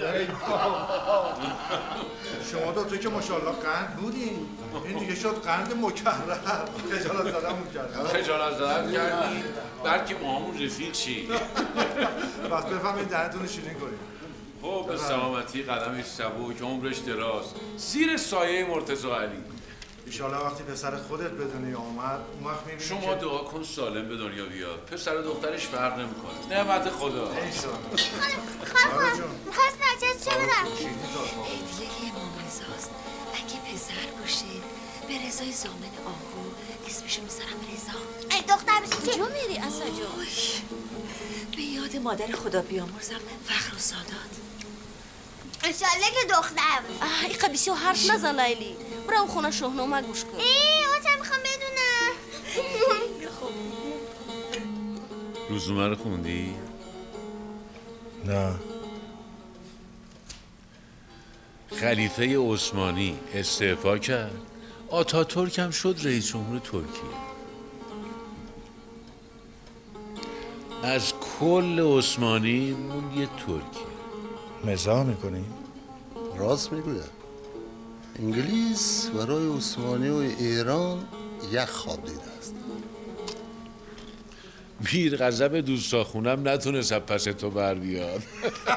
[SPEAKER 8] شما دو تو که ماشاءالله قند بودین، این دیگه شد قند مکرر. خجالت زدم کردم.
[SPEAKER 11] خجالت زدم کردی؟ بلکه ما همون رفیق چی؟
[SPEAKER 8] بس بفهمید دهنتون رو شیرین کنید.
[SPEAKER 11] خب به سلامتی قدمش سبک عمرش دراز زیر سایه مرتضی علی.
[SPEAKER 8] ایشالا وقتی پسر خودت به دنیا اومد اون وقت میبینی
[SPEAKER 11] شما دعا کن سالم به دنیا بیاد. پسر دخترش فرق نمیکنه. نعمت خدا.
[SPEAKER 2] خانم میخواست نجات چه بدم؟
[SPEAKER 5] هدیه امام رضاست. اگه پسر باشه به رضای زامن آهو اسمشو میذارم رضا.
[SPEAKER 2] ای دختر بشی
[SPEAKER 5] کجا میری اصلا جان؟ به یاد مادر خدا بیامرزم فخر و سادات.
[SPEAKER 2] انشالله که دختر باشه.
[SPEAKER 5] ای قبیسی و حرف نزن لیلی. برو اون خونه شاهنامه گوش کن.
[SPEAKER 2] ای اون چه میخوام بدونم.
[SPEAKER 11] روزنامه رو خوندی؟
[SPEAKER 8] نه.
[SPEAKER 11] خلیفه عثمانی استعفا کرد. آتاتورک هم شد رئیس جمهور ترکیه. از کل عثمانی مون یه ترکیه.
[SPEAKER 8] مزاح میکنی؟
[SPEAKER 14] راست میگوید. انگلیس برای عثمانی و ایران یک خواب دیده است.
[SPEAKER 11] میر غضب دوستاخونم نتونست پس تو بر بیاد.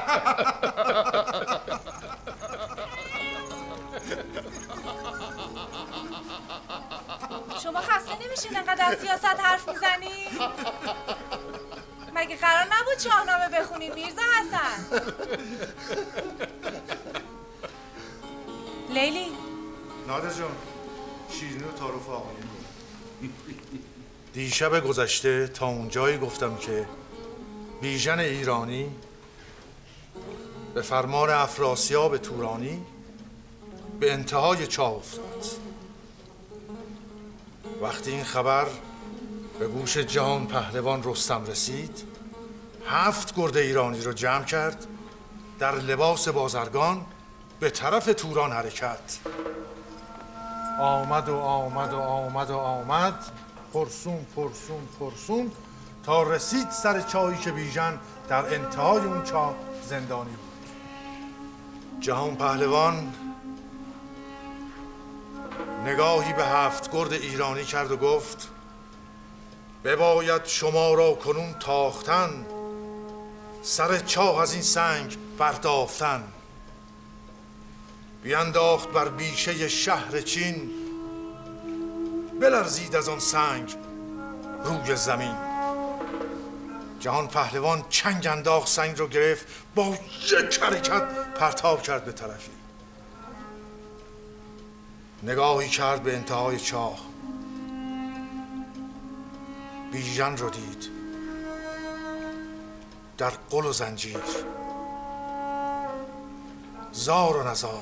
[SPEAKER 4] شما خسته نمیشین انقدر از سیاست حرف میزنی؟ مگه قرار نبود شاهنامه بخونی میرزا حسن؟ لیلی
[SPEAKER 8] نادر جان شیرینی و تعارف آقایون بود. دیشب گذشته تا اونجایی گفتم که بیژن ایرانی به فرمان افراسیاب تورانی به انتهای چاه افتاد. وقتی این خبر به گوش جهان پهلوان رستم رسید هفت گرد ایرانی رو جمع کرد در لباس بازرگان به طرف توران حرکت. آمد و آمد و آمد و آمد پرسون پرسون پرسون تا رسید سر چاهی که بیژن در انتهای اون چاه زندانی بود. جهان پهلوان نگاهی به هفت گرد ایرانی کرد و گفت بباید شما را کنون تاختن، سر چاه از این سنگ بردافتن. بینداخت بر بیشه شهر چین، بلرزید از آن سنگ روی زمین. جهان پهلوان چنگ انداخت، سنگ رو گرفت، با یک حرکت پرتاب کرد به طرفی. نگاهی کرد به انتهای چاه، بیژن رو دید در قل و زنجیر، زار و نزار.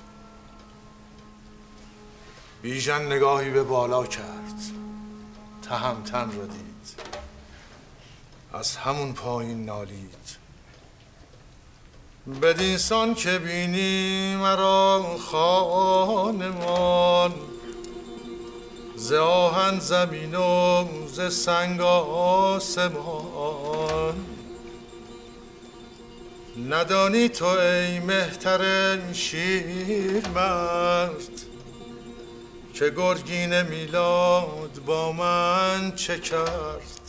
[SPEAKER 8] بیژن نگاهی به بالا کرد، تهمتن رو دید، از همون پایین نالید بدینسان که بینی مرا خانمان، ز آهن زمین و ز سنگ آسمان. ندانی تو ای مهتر شیرمرد که گرگین میلاد با من چه کرد.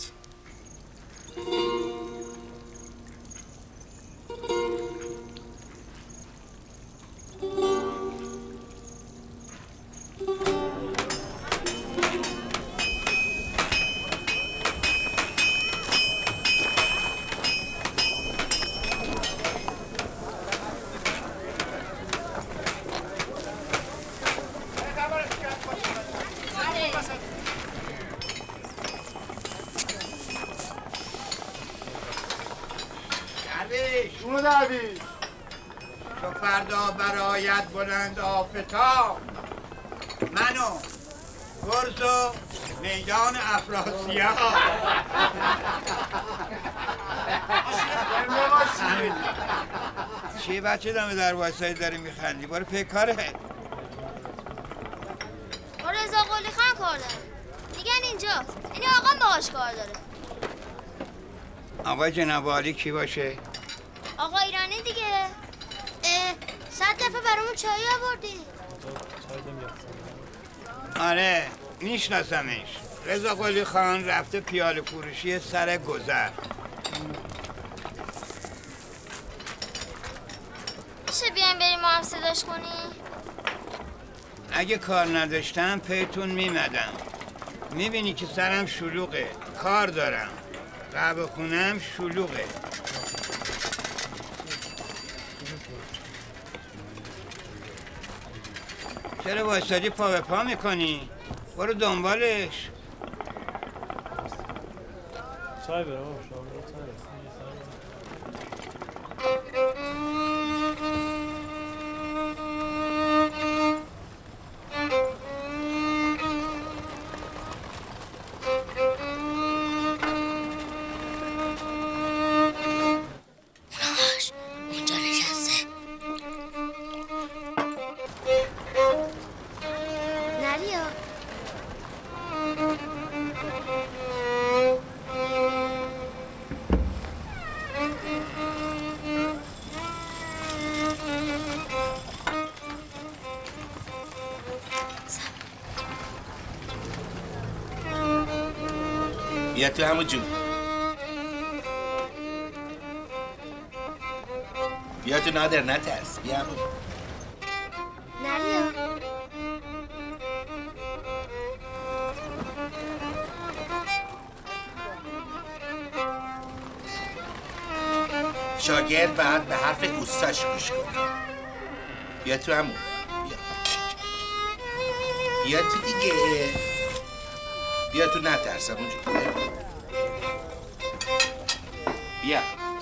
[SPEAKER 6] شونو درویش تو فردا برایت بلند آفتاب منو گرز و میدان افراسیاب. چیه بچه دمه در وایسایی داری میخندی؟ باره پیکاره
[SPEAKER 2] با رضا قلی خان کردن. دیگه اینجاست. این آقا باهاش کار داره.
[SPEAKER 19] آقا جناب عالی کی باشه؟
[SPEAKER 2] آقا ایرانی دیگه. اه صد دفعه برامون چای آوردی.
[SPEAKER 19] آره میشناسمش. رضا قلی خان رفته پیاله فروشی سر گذر.
[SPEAKER 2] میشه بیایم بریم ما هم صداش کنیم؟
[SPEAKER 19] اگه کار نداشتم پیتون میمدم. میبینی که سرم شلوغه. کار دارم. قهوه خونم شلوغه. چرا وایسادی پا به پا میکنی؟ برو دنبالش.
[SPEAKER 20] چای برو بابا شما برو چای.
[SPEAKER 9] بیا تو همون جون. بیا تو نادر نترس. بیا همون.
[SPEAKER 2] نریا.
[SPEAKER 9] شاگرد بعد به حرف اوستاش گوش کنه. بیا تو همون. بیا. بیا تو دیگه. بیا تو نترس همونجور. بیا.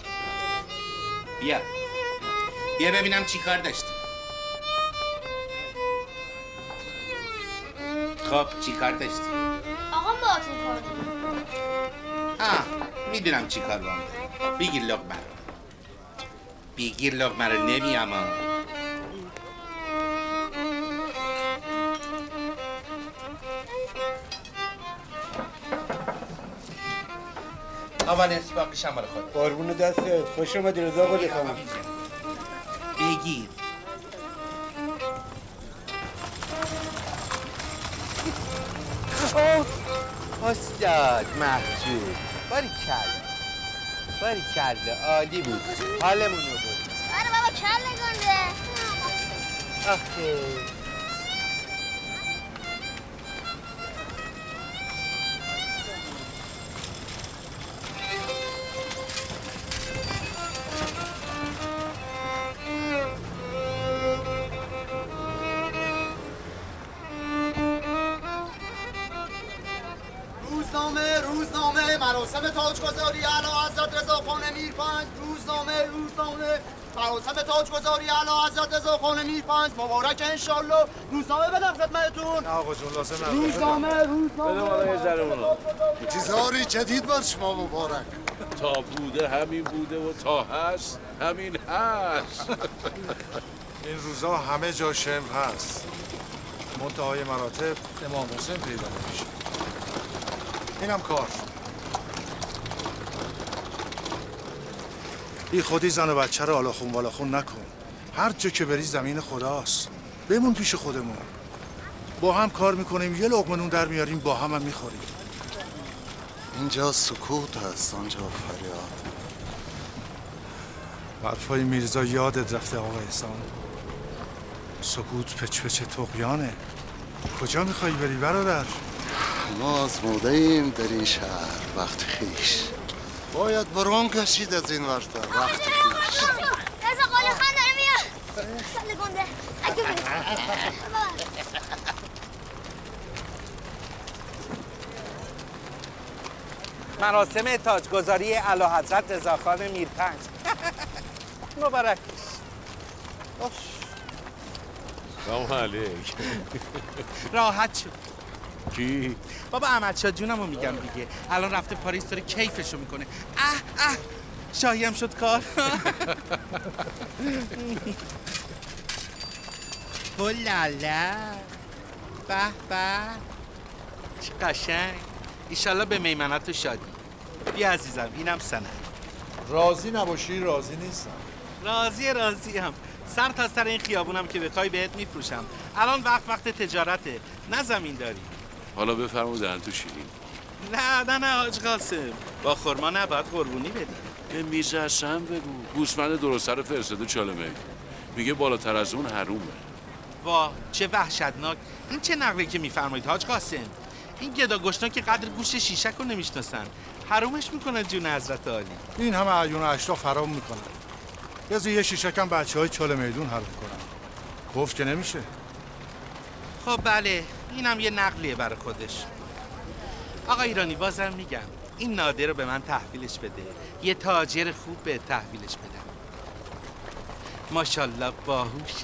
[SPEAKER 9] بیا. بیا ببینم چی کار داشتی. خب چی کار داشتی؟
[SPEAKER 2] آقا باهاتون کار دارم.
[SPEAKER 9] آه میدونم چی کار باهم داری. بگیر لقمه رو. بگیر لقمه رو نمیام ها. اول اسباقی شمال خود.
[SPEAKER 19] قربون دستت. خوش اومدی رضا قلی خان.
[SPEAKER 9] بگیر.
[SPEAKER 13] استاد محجوب باری کل باری کل عالی بود حالمون رو بود.
[SPEAKER 2] آره بابا کله گنده.
[SPEAKER 13] آخه
[SPEAKER 21] روزنامه روزنامه مراسم تاجگذاری اعلی حضرت رضاخان میرپنج. روزنامه روزنامه مراسم تاجگذاری اعلی حضرت رضاخان میرپنج. مبارک انشالله. روزنامه بدم خدمتتون.
[SPEAKER 8] نه آقا جون لازم نداره.
[SPEAKER 21] روزنامه روزنامه
[SPEAKER 11] بده بالا یه ذره اونو.
[SPEAKER 21] چیزاری جدید بر شما مبارک.
[SPEAKER 11] تا بوده همین بوده و تا هست همین هست.
[SPEAKER 8] این روزا همه جا شم هست. منتهای مراتب امام حسین پیدا نمیشه. اینم کار. بی خودی زن و بچه رو آلاخون بالاخون نکن. هر جا که بری زمین خداست. بمون پیش خودمون. با هم کار میکنیم یه لقمه نون در میاریم با هم هم میخوریم.
[SPEAKER 14] اینجا سکوت هست آنجا فریاد.
[SPEAKER 8] حرفای میرزا یادت رفته آقا احسان. سکوت پچ پچ طغیانه. کجا میخوایی بری برادر؟
[SPEAKER 14] ما آزموده ایم در این شهر وقت خیش. باید برون کشید از این ورتر وقت خیش.
[SPEAKER 2] رضا قلی خان داره میاد. کله گنده. اگه بریم.
[SPEAKER 12] مراسم تاجگذاری اعلیحضرت رضاخان میرپنج. مبارک.
[SPEAKER 11] سلام علیک.
[SPEAKER 9] راحت شد.
[SPEAKER 11] کی؟
[SPEAKER 9] بابا احمدشاه جونمو میگم دیگه. الان رفته پاریس داره کیفشو میکنه. اه اه شاهی هم شد کار. هلالا به به چه قشنگ. ایشالله به میمنت و شادی. بیا عزیزم اینم سند.
[SPEAKER 8] راضی نباشی راضی نیستم.
[SPEAKER 9] راضی راضی هم. سر تا سر این خیابونم که بخوای بهت میفروشم. الان وقت وقت تجارته، نه زمین داری.
[SPEAKER 11] حالا بفرمودن تو شیرین.
[SPEAKER 9] نه نه نه حاج قاسم، با خرما نباید قربونی بدی.
[SPEAKER 11] به میرزا حسن بگو گوسفند درسته رو فرستاده چالمه. میگه بالاتر از اون حرومه.
[SPEAKER 9] واه چه وحشتناک. این چه نقلی که میفرمایید حاج قاسم؟ این گدا گشنا که قدر گوشت شیشک رو نمیشناسن، حرومش میکنن جون حضرت عالی.
[SPEAKER 8] این همه عیون اشراف حرام میکنن. بذار یه شیشکم بچه های چاله میدون حرام کنن. کفر که نمیشه.
[SPEAKER 9] خب بله اینم یه نقلیه برای خودش. آقا ایرانی بازم میگم این نادر رو به من تحویلش بده، یه تاجر خوب به تحویلش بدم. ماشاءالله باهوشه.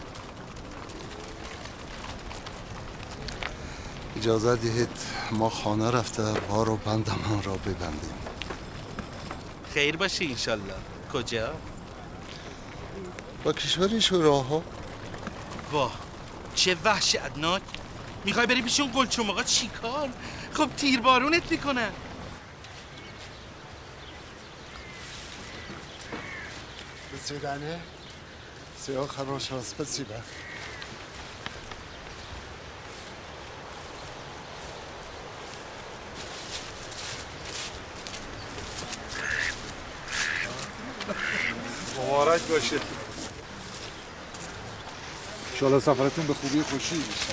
[SPEAKER 14] اجازه دهید ما خانه رفته بار و بندمان را ببندیم.
[SPEAKER 9] خیر باشه انشالله. کجا؟
[SPEAKER 14] با کشوری شوراها.
[SPEAKER 9] واه چه وحشتناک. میخوای بری پیش اون گلچماقا چی کار؟ خب تیربارونت میکنن.
[SPEAKER 14] بسیدنه سیاه خراش هست بسیبه.
[SPEAKER 8] مبارک باشه. انشالله سفرتون به خوبی خوشی بیشتر.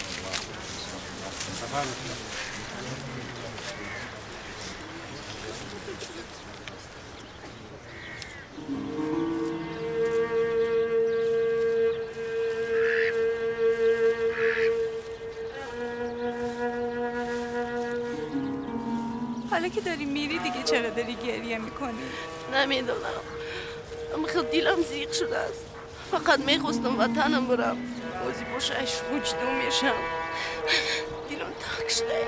[SPEAKER 4] حالا که داری میری دیگه چرا داری گریه میکنی؟
[SPEAKER 5] نمیدونم اما خیلی دلم زیق شده است. فقط میخواستم وطنم برم بازی باشش وجدو میشم. دلم تاک شده.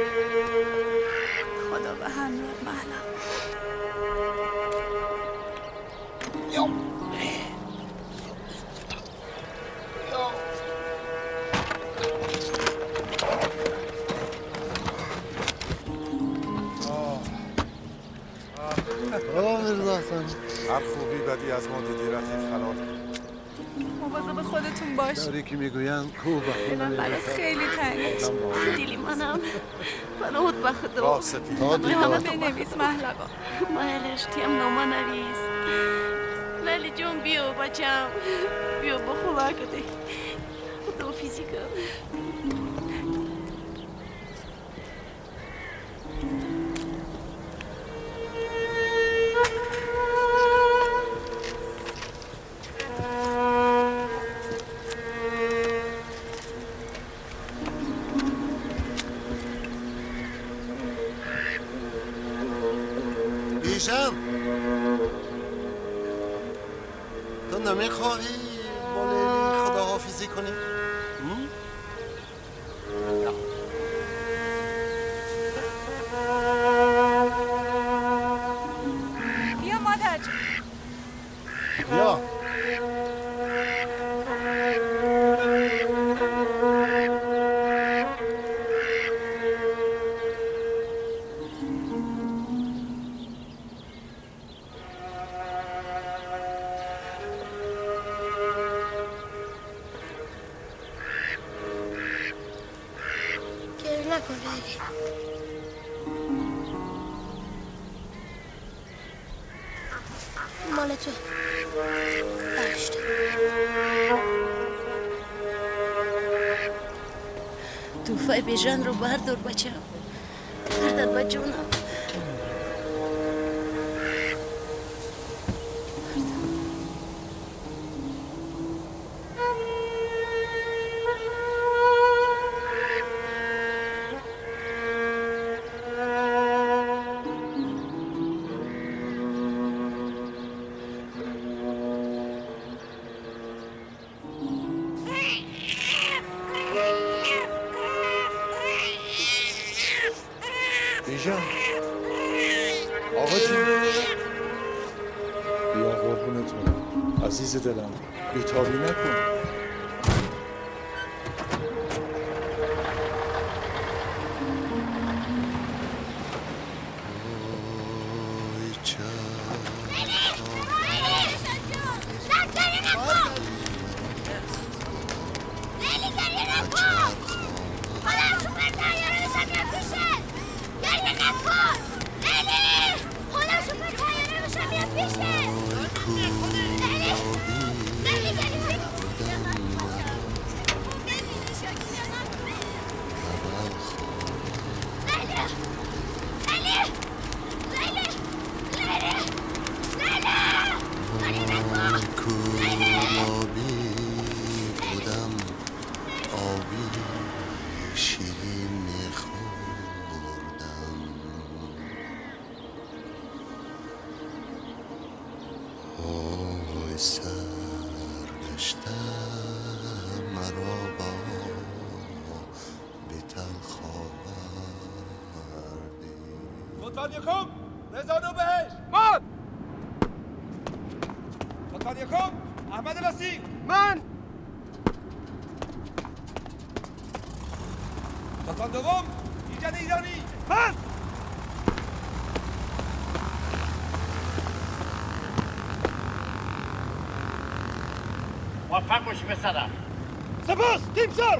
[SPEAKER 4] خدا به همراه محلم.
[SPEAKER 14] آه میرزا حسن
[SPEAKER 8] هر خوبی بدی از ما دیدی رفیق حلال.
[SPEAKER 4] مواظب خودتون باش.
[SPEAKER 14] داری که میگوین کو به
[SPEAKER 4] دلم برات خیلی تنگه.
[SPEAKER 5] دلی منم بنا خود بخدا
[SPEAKER 8] راستی
[SPEAKER 4] نامه بنویس محلقا.
[SPEAKER 5] مایلش تیم نامه نویس. لیلی جون بیو بچم بیو با خدا کده خدا فیزیکا.
[SPEAKER 14] بیشم تو نمیخواهی با لیلی خداحافظی کنی؟
[SPEAKER 4] بیا مادر
[SPEAKER 14] بیا
[SPEAKER 2] مال تو برشت
[SPEAKER 5] توفای بیژن رو بردار بچم بردار بجونم.
[SPEAKER 8] بیژن آقا جون بیا قربونت برم عزیز دلم بیتابی نکن.
[SPEAKER 7] لطفاً یکم رضا نو بهش من لطفاً یکم احمد وسیع من لطفاً دوم ایجاد ایرانی من
[SPEAKER 15] موفق باشی پسرم.
[SPEAKER 7] سپاس تیم سر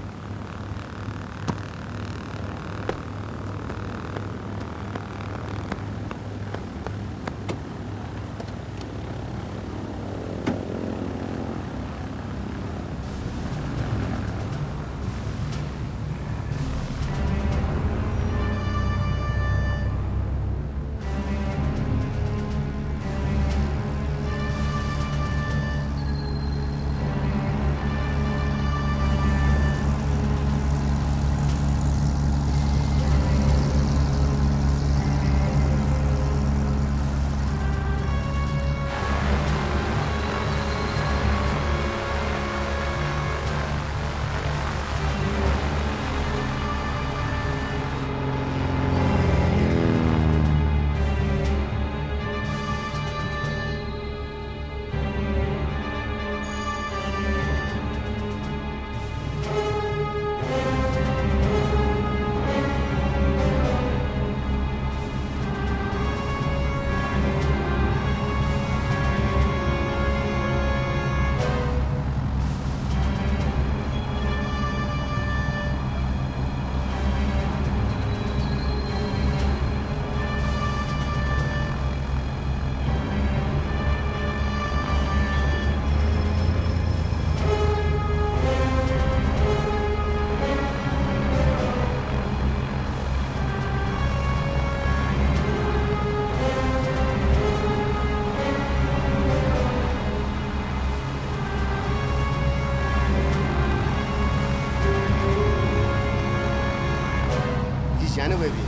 [SPEAKER 13] دیشنو ببین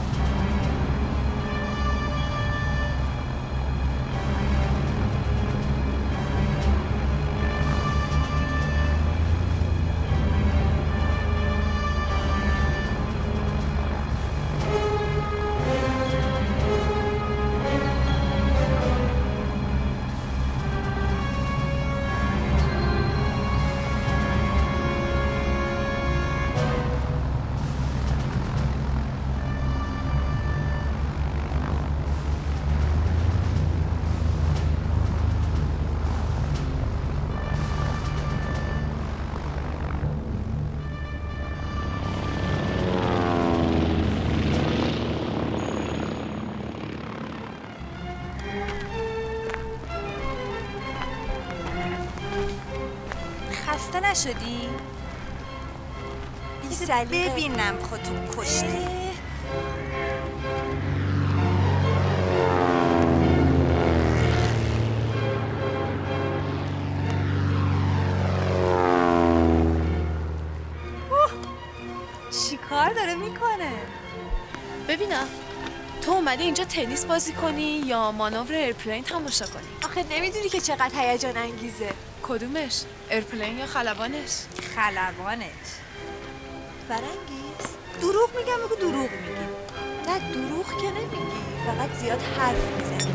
[SPEAKER 22] خسته نشدی؟ ببینم خودتو کشتی. چی کار داره میکنه؟
[SPEAKER 4] ببینم تو اومدی اینجا تنیس بازی کنی یا مانور ایرپلین تماشا کنی؟
[SPEAKER 22] آخه نمیدونی که چقدر هیجان انگیزه.
[SPEAKER 4] کدومش؟ ایرپلین یا خلبانش؟
[SPEAKER 22] خلبانش. فرنگیز دروغ میگم بگو دروغ میگی. نه دروغ که نمیگی، فقط زیاد حرف میزنی.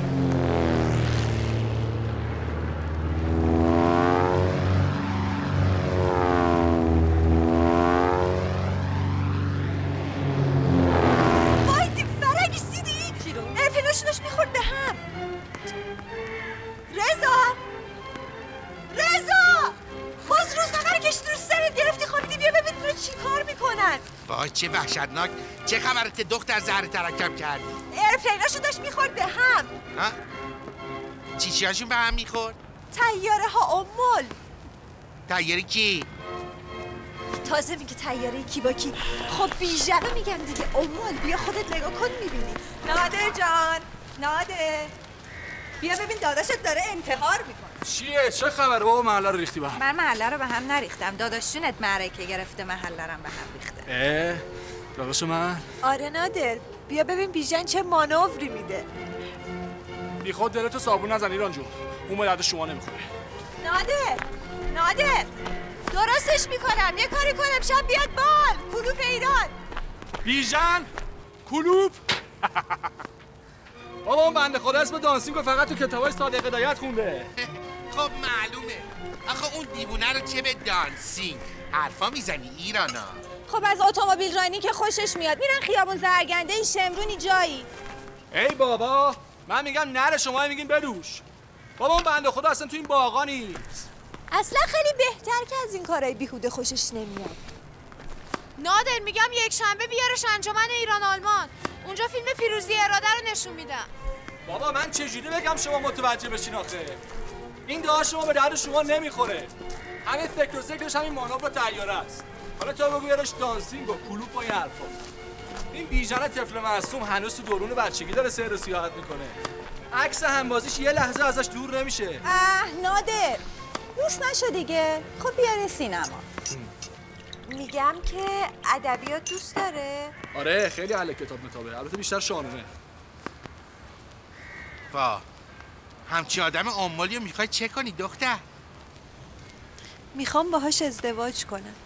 [SPEAKER 22] وای فرنگیز دیدی؟ چی رو؟ ایرپلینشون داشت میخورد به هم. رضا رضا باز روزنامه رو کشتی رو سرت گرفتی خوابیدی. بیا ببین تو چی کار میکنن.
[SPEAKER 9] وای چه وحشتناک. چه خبرت دختر زهر ترکم کردی؟
[SPEAKER 22] ایرپلیناشو داشت میخورد به هم.
[SPEAKER 9] ها؟ چی چیاشون به هم میخورد؟
[SPEAKER 22] طیاره ها امول.
[SPEAKER 9] طیاره کی؟
[SPEAKER 22] تازه میگه طیاره کی با کی؟ خب بیژنو میگم دیگه امول. بیا خودت نگاه کن میبینی. نادر جان، نادر بیا ببین داداشت داره انتحار میکنه.
[SPEAKER 3] چیه؟ چه خبره بابا؟ محله رو ریختی به هم.
[SPEAKER 22] من محله رو به هم نریختم، داداشونت معرکه گرفته محله رو به هم ریخته.
[SPEAKER 3] اه داداش من؟
[SPEAKER 22] آره نادر بیا ببین بیژن چه مانوری میده.
[SPEAKER 3] بی خود دلتو صابون نزن ایران جون، اون به درد شما نمیخوره.
[SPEAKER 22] نادر نادر درستش میکنم، یه کاری کنم شب بیاد بال کلوپ ایران.
[SPEAKER 3] بیژن کلوپ بابا اون بنده خدا اسم دانسینگو فقط تو کتابای صادق هدایت خونده.
[SPEAKER 9] خب معلومه. آخه اون دیوونه رو چه به دانسینگ حرفا میزنی ایرانا؟
[SPEAKER 22] خب از اتومبیل رانی که خوشش میاد میرن خیابون زرگنده این شمرونی جایی.
[SPEAKER 3] ای بابا من میگم نره، شما میگین بدوش. بابا اون بنده خدا اصلا تو این باغا نیست.
[SPEAKER 22] اصلا خیلی بهتر که از این کارهای بیهوده خوشش نمیاد.
[SPEAKER 10] نادر میگم یک شنبه بیارش انجمن ایران آلمان، اونجا فیلم پیروزی اراده رو نشون میدم.
[SPEAKER 3] بابا من چجوری بگم شما متوجه بشین آخه؟ این دعا شما به درد شما نمیخوره. همین فکر و ذکرش همین مانور طیاره است. حالا تو بگو بیارش دانسینگ و کلوپ و این حرفا. این بیژن طفل معصوم هنوز تو دورون بچگی داره سیر و سیاحت میکنه. عکس همبازیش یه لحظه ازش دور نمیشه.
[SPEAKER 22] اه نادر دوست نشو دیگه. خب بیاره سینما. میگم که ادبیات دوست داره؟
[SPEAKER 3] آره خیلی اهل کتاب مطابه، البته بیشتر شانونه.
[SPEAKER 9] وا همچی آدم اموالی رو میخوای چه کنی دختر؟
[SPEAKER 22] میخوام باهاش ازدواج کنم.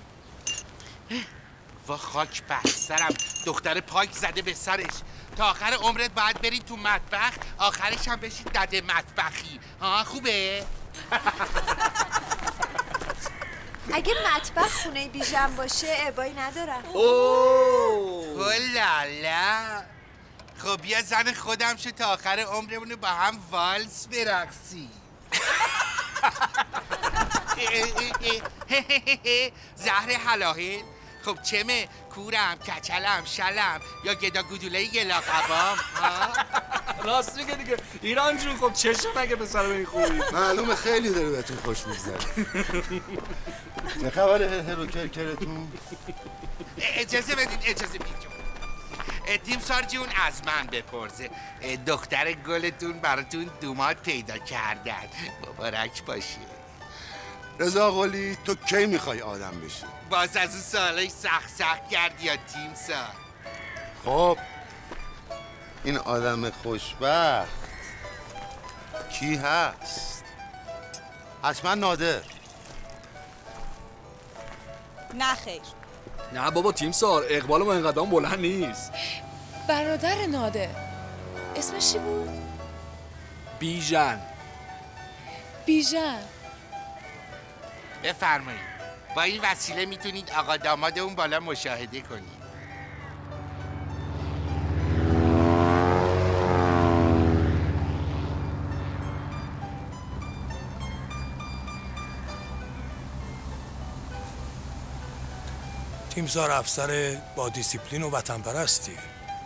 [SPEAKER 9] وا خاک بر سرم، دختر پاک زده به سرش. تا آخر عمرت باید بری تو مطبخ، آخرش هم بشی دده مطبخی. ها خوبه؟
[SPEAKER 22] اگه مطبخ خونه بیژن باشه ابایی ندارم.
[SPEAKER 9] اوه لالا. خب بیا زن خودم شو تا آخر عمرمونو با هم والس برقصی. زهر حلاهل. خب چمه؟ کورم، کچلم، شلم یا گدا گدوله گلاقبام؟
[SPEAKER 3] راست میگه دیگه ایران جون. خب چشه مگه پسر به این خوبی؟
[SPEAKER 14] معلومه خیلی داره بهتون خوش میگذره. چه خبره هرو کرکرتون؟
[SPEAKER 9] اجازه بدین اجازه بیجون. تیمسار جون از من بپرسه، دختر گلتون براتون دوماد پیدا کردن، مبارک باشه.
[SPEAKER 14] رضا قلی تو کی میخوای آدم بشی؟
[SPEAKER 9] باز از اون سالای سخت سخت کردی یا تیمسار؟
[SPEAKER 14] خب این آدم خوشبخت کی هست؟ حتما نادر.
[SPEAKER 22] نه خیر.
[SPEAKER 3] نه بابا تیمسار اقبال ما اینقدر بلند نیست.
[SPEAKER 4] برادر نادر اسمش چی بود؟
[SPEAKER 3] بیژن.
[SPEAKER 4] بیژن
[SPEAKER 9] بفرمایید. با این وسیله میتونید آقا داماد اون بالا مشاهده کنید.
[SPEAKER 23] تیمسار افسر با دیسیپلین و وطن پرستی.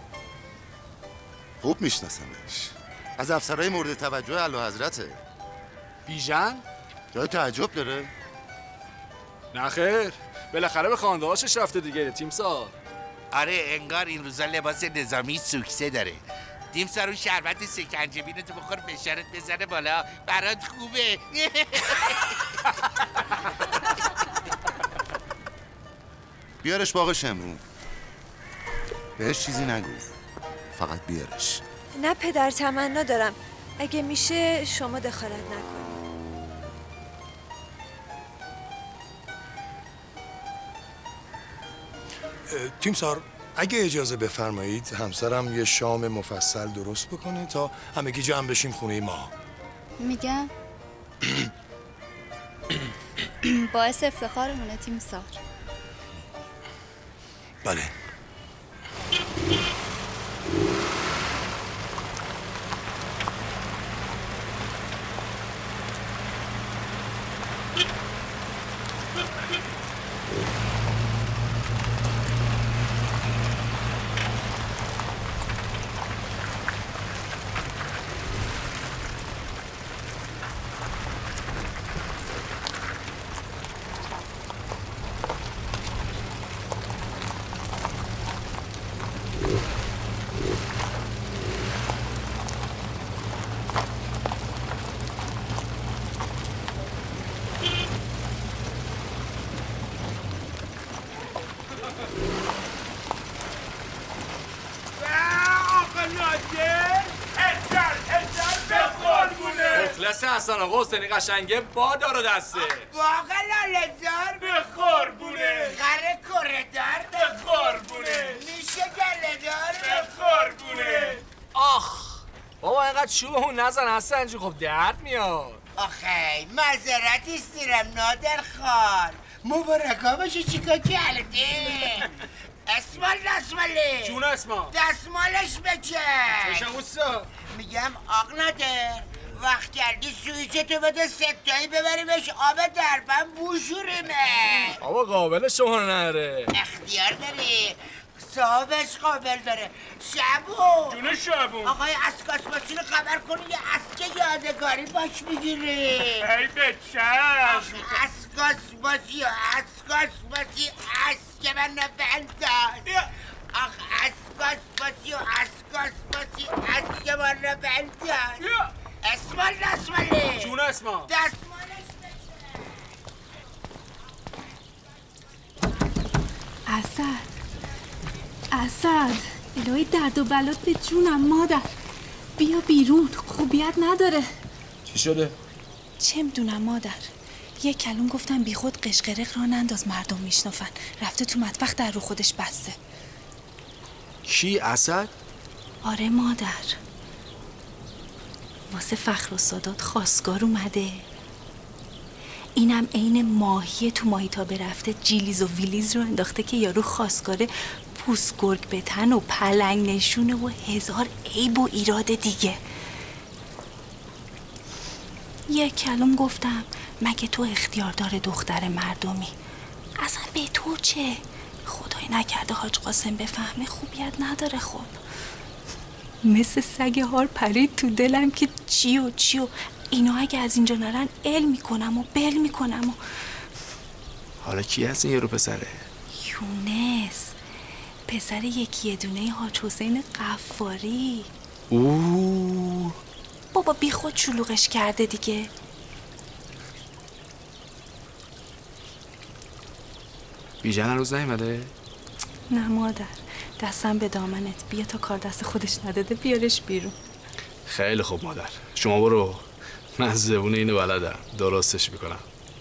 [SPEAKER 14] خوب میشناسمش. از افسرهای مورد توجه اعلیحضرته.
[SPEAKER 3] بیژن؟
[SPEAKER 14] جای تعجب داره؟
[SPEAKER 3] نه خیر، بالاخره به خانده‌هاشش رفته دیگه تیمسار.
[SPEAKER 9] آره انگار این روزا لباس نظامی سوکسه داره. تیمسار اون شربت سکنجبین تو بخور فشارت بزنه بالا، برات خوبه.
[SPEAKER 14] بیارش باغ شمرون. بهش چیزی نگو، فقط بیارش.
[SPEAKER 22] نه پدر تمنا دارم، اگه میشه شما دخالت نکنید.
[SPEAKER 23] تیمسار اگه اجازه بفرمایید همسرم یه شام مفصل درست بکنه تا همگی جمع بشیم خونه ما.
[SPEAKER 24] میگم باعث افتخارمونه تیمسار.
[SPEAKER 23] بله.
[SPEAKER 3] حسن آقا حسینی قشنگه با دار و دسته.
[SPEAKER 9] باقا لاله‌دار
[SPEAKER 3] به قربونه.
[SPEAKER 9] خره کره دار
[SPEAKER 3] به قربونه.
[SPEAKER 9] میشه گله دار
[SPEAKER 3] به قربونه. آخ بابا اینقدر چوبمون نزن حسن جون، خب درد میاد.
[SPEAKER 9] آخه معذرت استیرم نادر خان. مبارکا باشه چیکار کردین؟ اسمال دستماله
[SPEAKER 3] جون اسمال
[SPEAKER 9] دستمالش بکن.
[SPEAKER 3] چشم اوستا
[SPEAKER 9] میگم آق نادر وقت کردی سویچتو بده ستایی ببریمش آب دربن بوشوریمه.
[SPEAKER 3] بابا قابل شما نره.
[SPEAKER 9] اختیار داری صاحبش قابل داره. شبو
[SPEAKER 3] جون شبو
[SPEAKER 9] آقای اسکاس باشی رو خبر کنی یه اسک یادگاری باش میگیری.
[SPEAKER 3] ای به چشم
[SPEAKER 9] اسکاس باشی و اسکاس باشی اسک من نبنداز. آخ اسکاس باشی و اسکاس باشی اسک من نبنداز. اسمال دستماله
[SPEAKER 3] جون اسمال
[SPEAKER 9] دستمالش
[SPEAKER 4] اسد اسد الهی درد و بلات به جونم مادر. بیا بیرون خوبیت نداره.
[SPEAKER 3] چی شده؟
[SPEAKER 4] چه میدونم مادر. یه کلون گفتم بی خود قشقرق را ننداز مردم میشنفن. رفته تو مطبخ در رو خودش بسته.
[SPEAKER 3] کی اسد؟
[SPEAKER 4] آره مادر. واسه فخر و سادات خواستگار اومده. اینم عین ماهی تو ماهیتابه رفته جیلیز و ویلیز رو انداخته که یارو خواستگاره پوست گرگ به تن و پلنگ نشونه و هزار عیب و ایراد دیگه. یک کلم گفتم مگه تو اختیاردار دختر مردمی؟ اصلا به تو چه؟ خدای نکرده حاج قاسم بفهمه خوبیت نداره. خب مثل سگ هار پرید تو دلم که چی و چی و اینا اگه از اینجا نرن ال میکنم و بل میکنم و
[SPEAKER 3] حالا کی هست این یارو پسره؟
[SPEAKER 4] یونس پسر یکی یه دونه حاج حسین قفاری.
[SPEAKER 3] اوه
[SPEAKER 4] بابا بی خود شلوغش کرده دیگه.
[SPEAKER 3] بیژن هنوز نیومده؟
[SPEAKER 4] نه مادر دستم به دامنت. بیا تا کار دست خودش نداده بیارش بیرون.
[SPEAKER 3] خیلی خوب مادر شما برو، من زبون اینو بلدم درستش میکنم.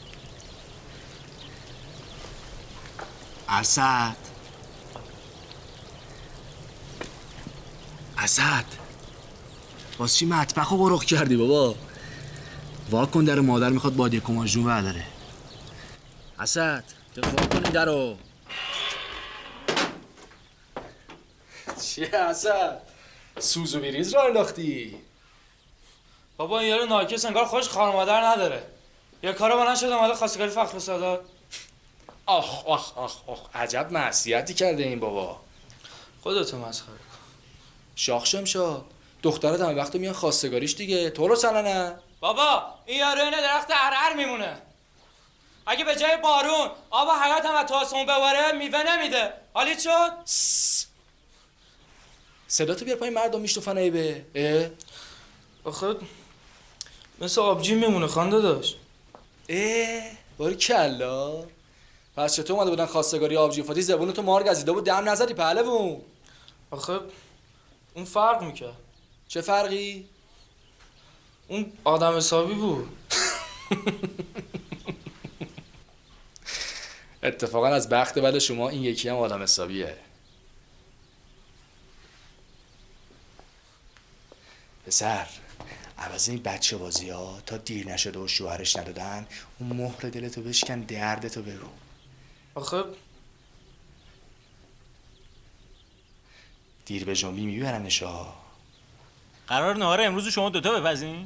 [SPEAKER 3] اسد اسد باز چی مطبخ رو برخ کردی بابا؟ واکن در مادر میخواد بادیه کماجون برداره. اسد جواب کنی درو. چیه اسد؟ سوزو بیریز را انداختی؟
[SPEAKER 1] بابا این یارو ناکس انگار خودش خواهر مادر نداره. یه کارا بلند شده اومده خواستگاری فخر و سادات.
[SPEAKER 3] آخ آخ آخ آخ عجب معصیتی کرده این بابا.
[SPEAKER 1] خودتو مسخره کن.
[SPEAKER 3] شاخ شمشاد دخترت همه وقت میان خواستگاریش دیگه. تو رو سننه
[SPEAKER 1] بابا این یارو اینه درخت ارعر میمونه. اگه به جای بارون آب حیات هم از تو آسمون بباره میوه نمیده. حالیت شد؟
[SPEAKER 3] صدا تو بیار پایین مردم میشتوفن عیبه.
[SPEAKER 1] آخه مثل آبجی میمونه خانده داشت.
[SPEAKER 3] اه باری کلا. پس چطور اومده بودن خواستگاری آبجی فاتی زبون تو مار گزیده بود دم نزدی پهلوون؟
[SPEAKER 1] آخه اون فرق میکرد.
[SPEAKER 3] چه فرقی؟
[SPEAKER 1] اون آدم حسابی بود.
[SPEAKER 3] اتفاقا از بخت بد شما این یکی هم آدم حسابیه. پسر عوض این بچه بازی ها تا دیر نشده و شوهرش ندادن اون مهر دلتو بشکن دردتو بگو.
[SPEAKER 1] آخه
[SPEAKER 3] دیر به جنبی میبرنش ها.
[SPEAKER 16] قرار نهار امروز شما دوتا بپزین؟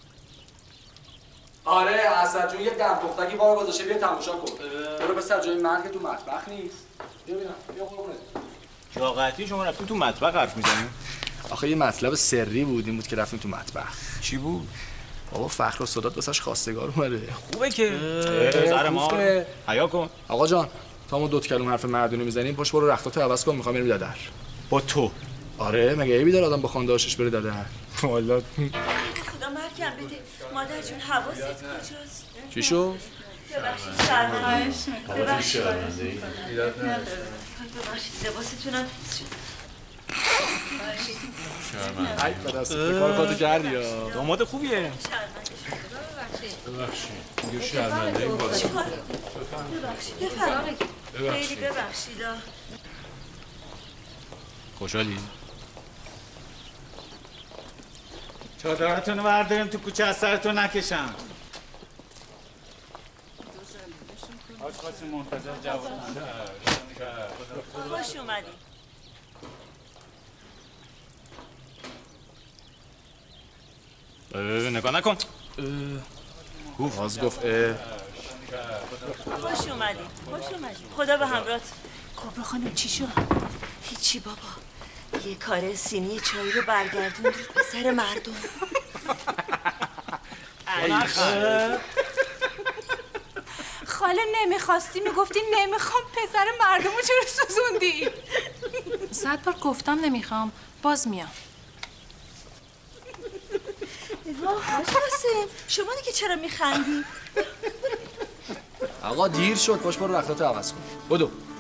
[SPEAKER 3] آره اسد جون یه دم تختکی بار گذاشته بیا تماشا کن. برو پسر جای مرد که تو مطبخ نیست. بیا ببینم بیا قربونت.
[SPEAKER 16] جاقتی شما رفتین تو مطبخ حرف میزنین؟
[SPEAKER 3] آخه یه مطلب سری بود این بود که رفتیم تو مطبخ.
[SPEAKER 16] چی بود؟
[SPEAKER 3] بابا فخر و سادات واسش خواستگار اومده.
[SPEAKER 16] خوبه که زهر ما حیا کن.
[SPEAKER 3] آقا جان تا ما دوت کلمه حرف مردونی میزنیم پاش برو رختاتو عوض کن میخوام بریم دادر.
[SPEAKER 16] با تو؟
[SPEAKER 3] آره مگه عیبی داره آدم با خوانده‌هاشش بره دادر؟
[SPEAKER 16] والا
[SPEAKER 22] خدا مرگم بده مادر جون حواست کجاست؟
[SPEAKER 3] چی شو؟
[SPEAKER 22] ببخشید شرمنده ببخشید ببخشید لباستونم پیس شد.
[SPEAKER 3] ای بدست کار کاتو کردی یا
[SPEAKER 16] داماد خوبیه.
[SPEAKER 11] ببخشید یه شرمنده این بالا
[SPEAKER 5] ببخشید بفرمایید خیلی ببخشید
[SPEAKER 16] خوشحالی؟ چادراتون رو برداریم تو کوچه از سرتون نکشم. آشپاسی منتظر جواب.
[SPEAKER 5] خوش اومدی.
[SPEAKER 16] نگاه نکن.
[SPEAKER 12] گفت باز گفت
[SPEAKER 5] خوش اومدی. خوش اومدی. خدا به همراهت.
[SPEAKER 4] کبرا خانم چی شد؟
[SPEAKER 5] هیچی بابا. یه کار سینی چای رو برگردون به سر مردم.
[SPEAKER 4] خاله نمیخواستی میگفتی نمیخوام پسر مردمو چرا سوزوندی؟
[SPEAKER 6] صد بار گفتم نمیخوام باز میام.
[SPEAKER 5] واه حاج قاسم شما دیگه چرا میخندی؟
[SPEAKER 12] آقا دیر شد باش برو رختاتو عوض کن بدو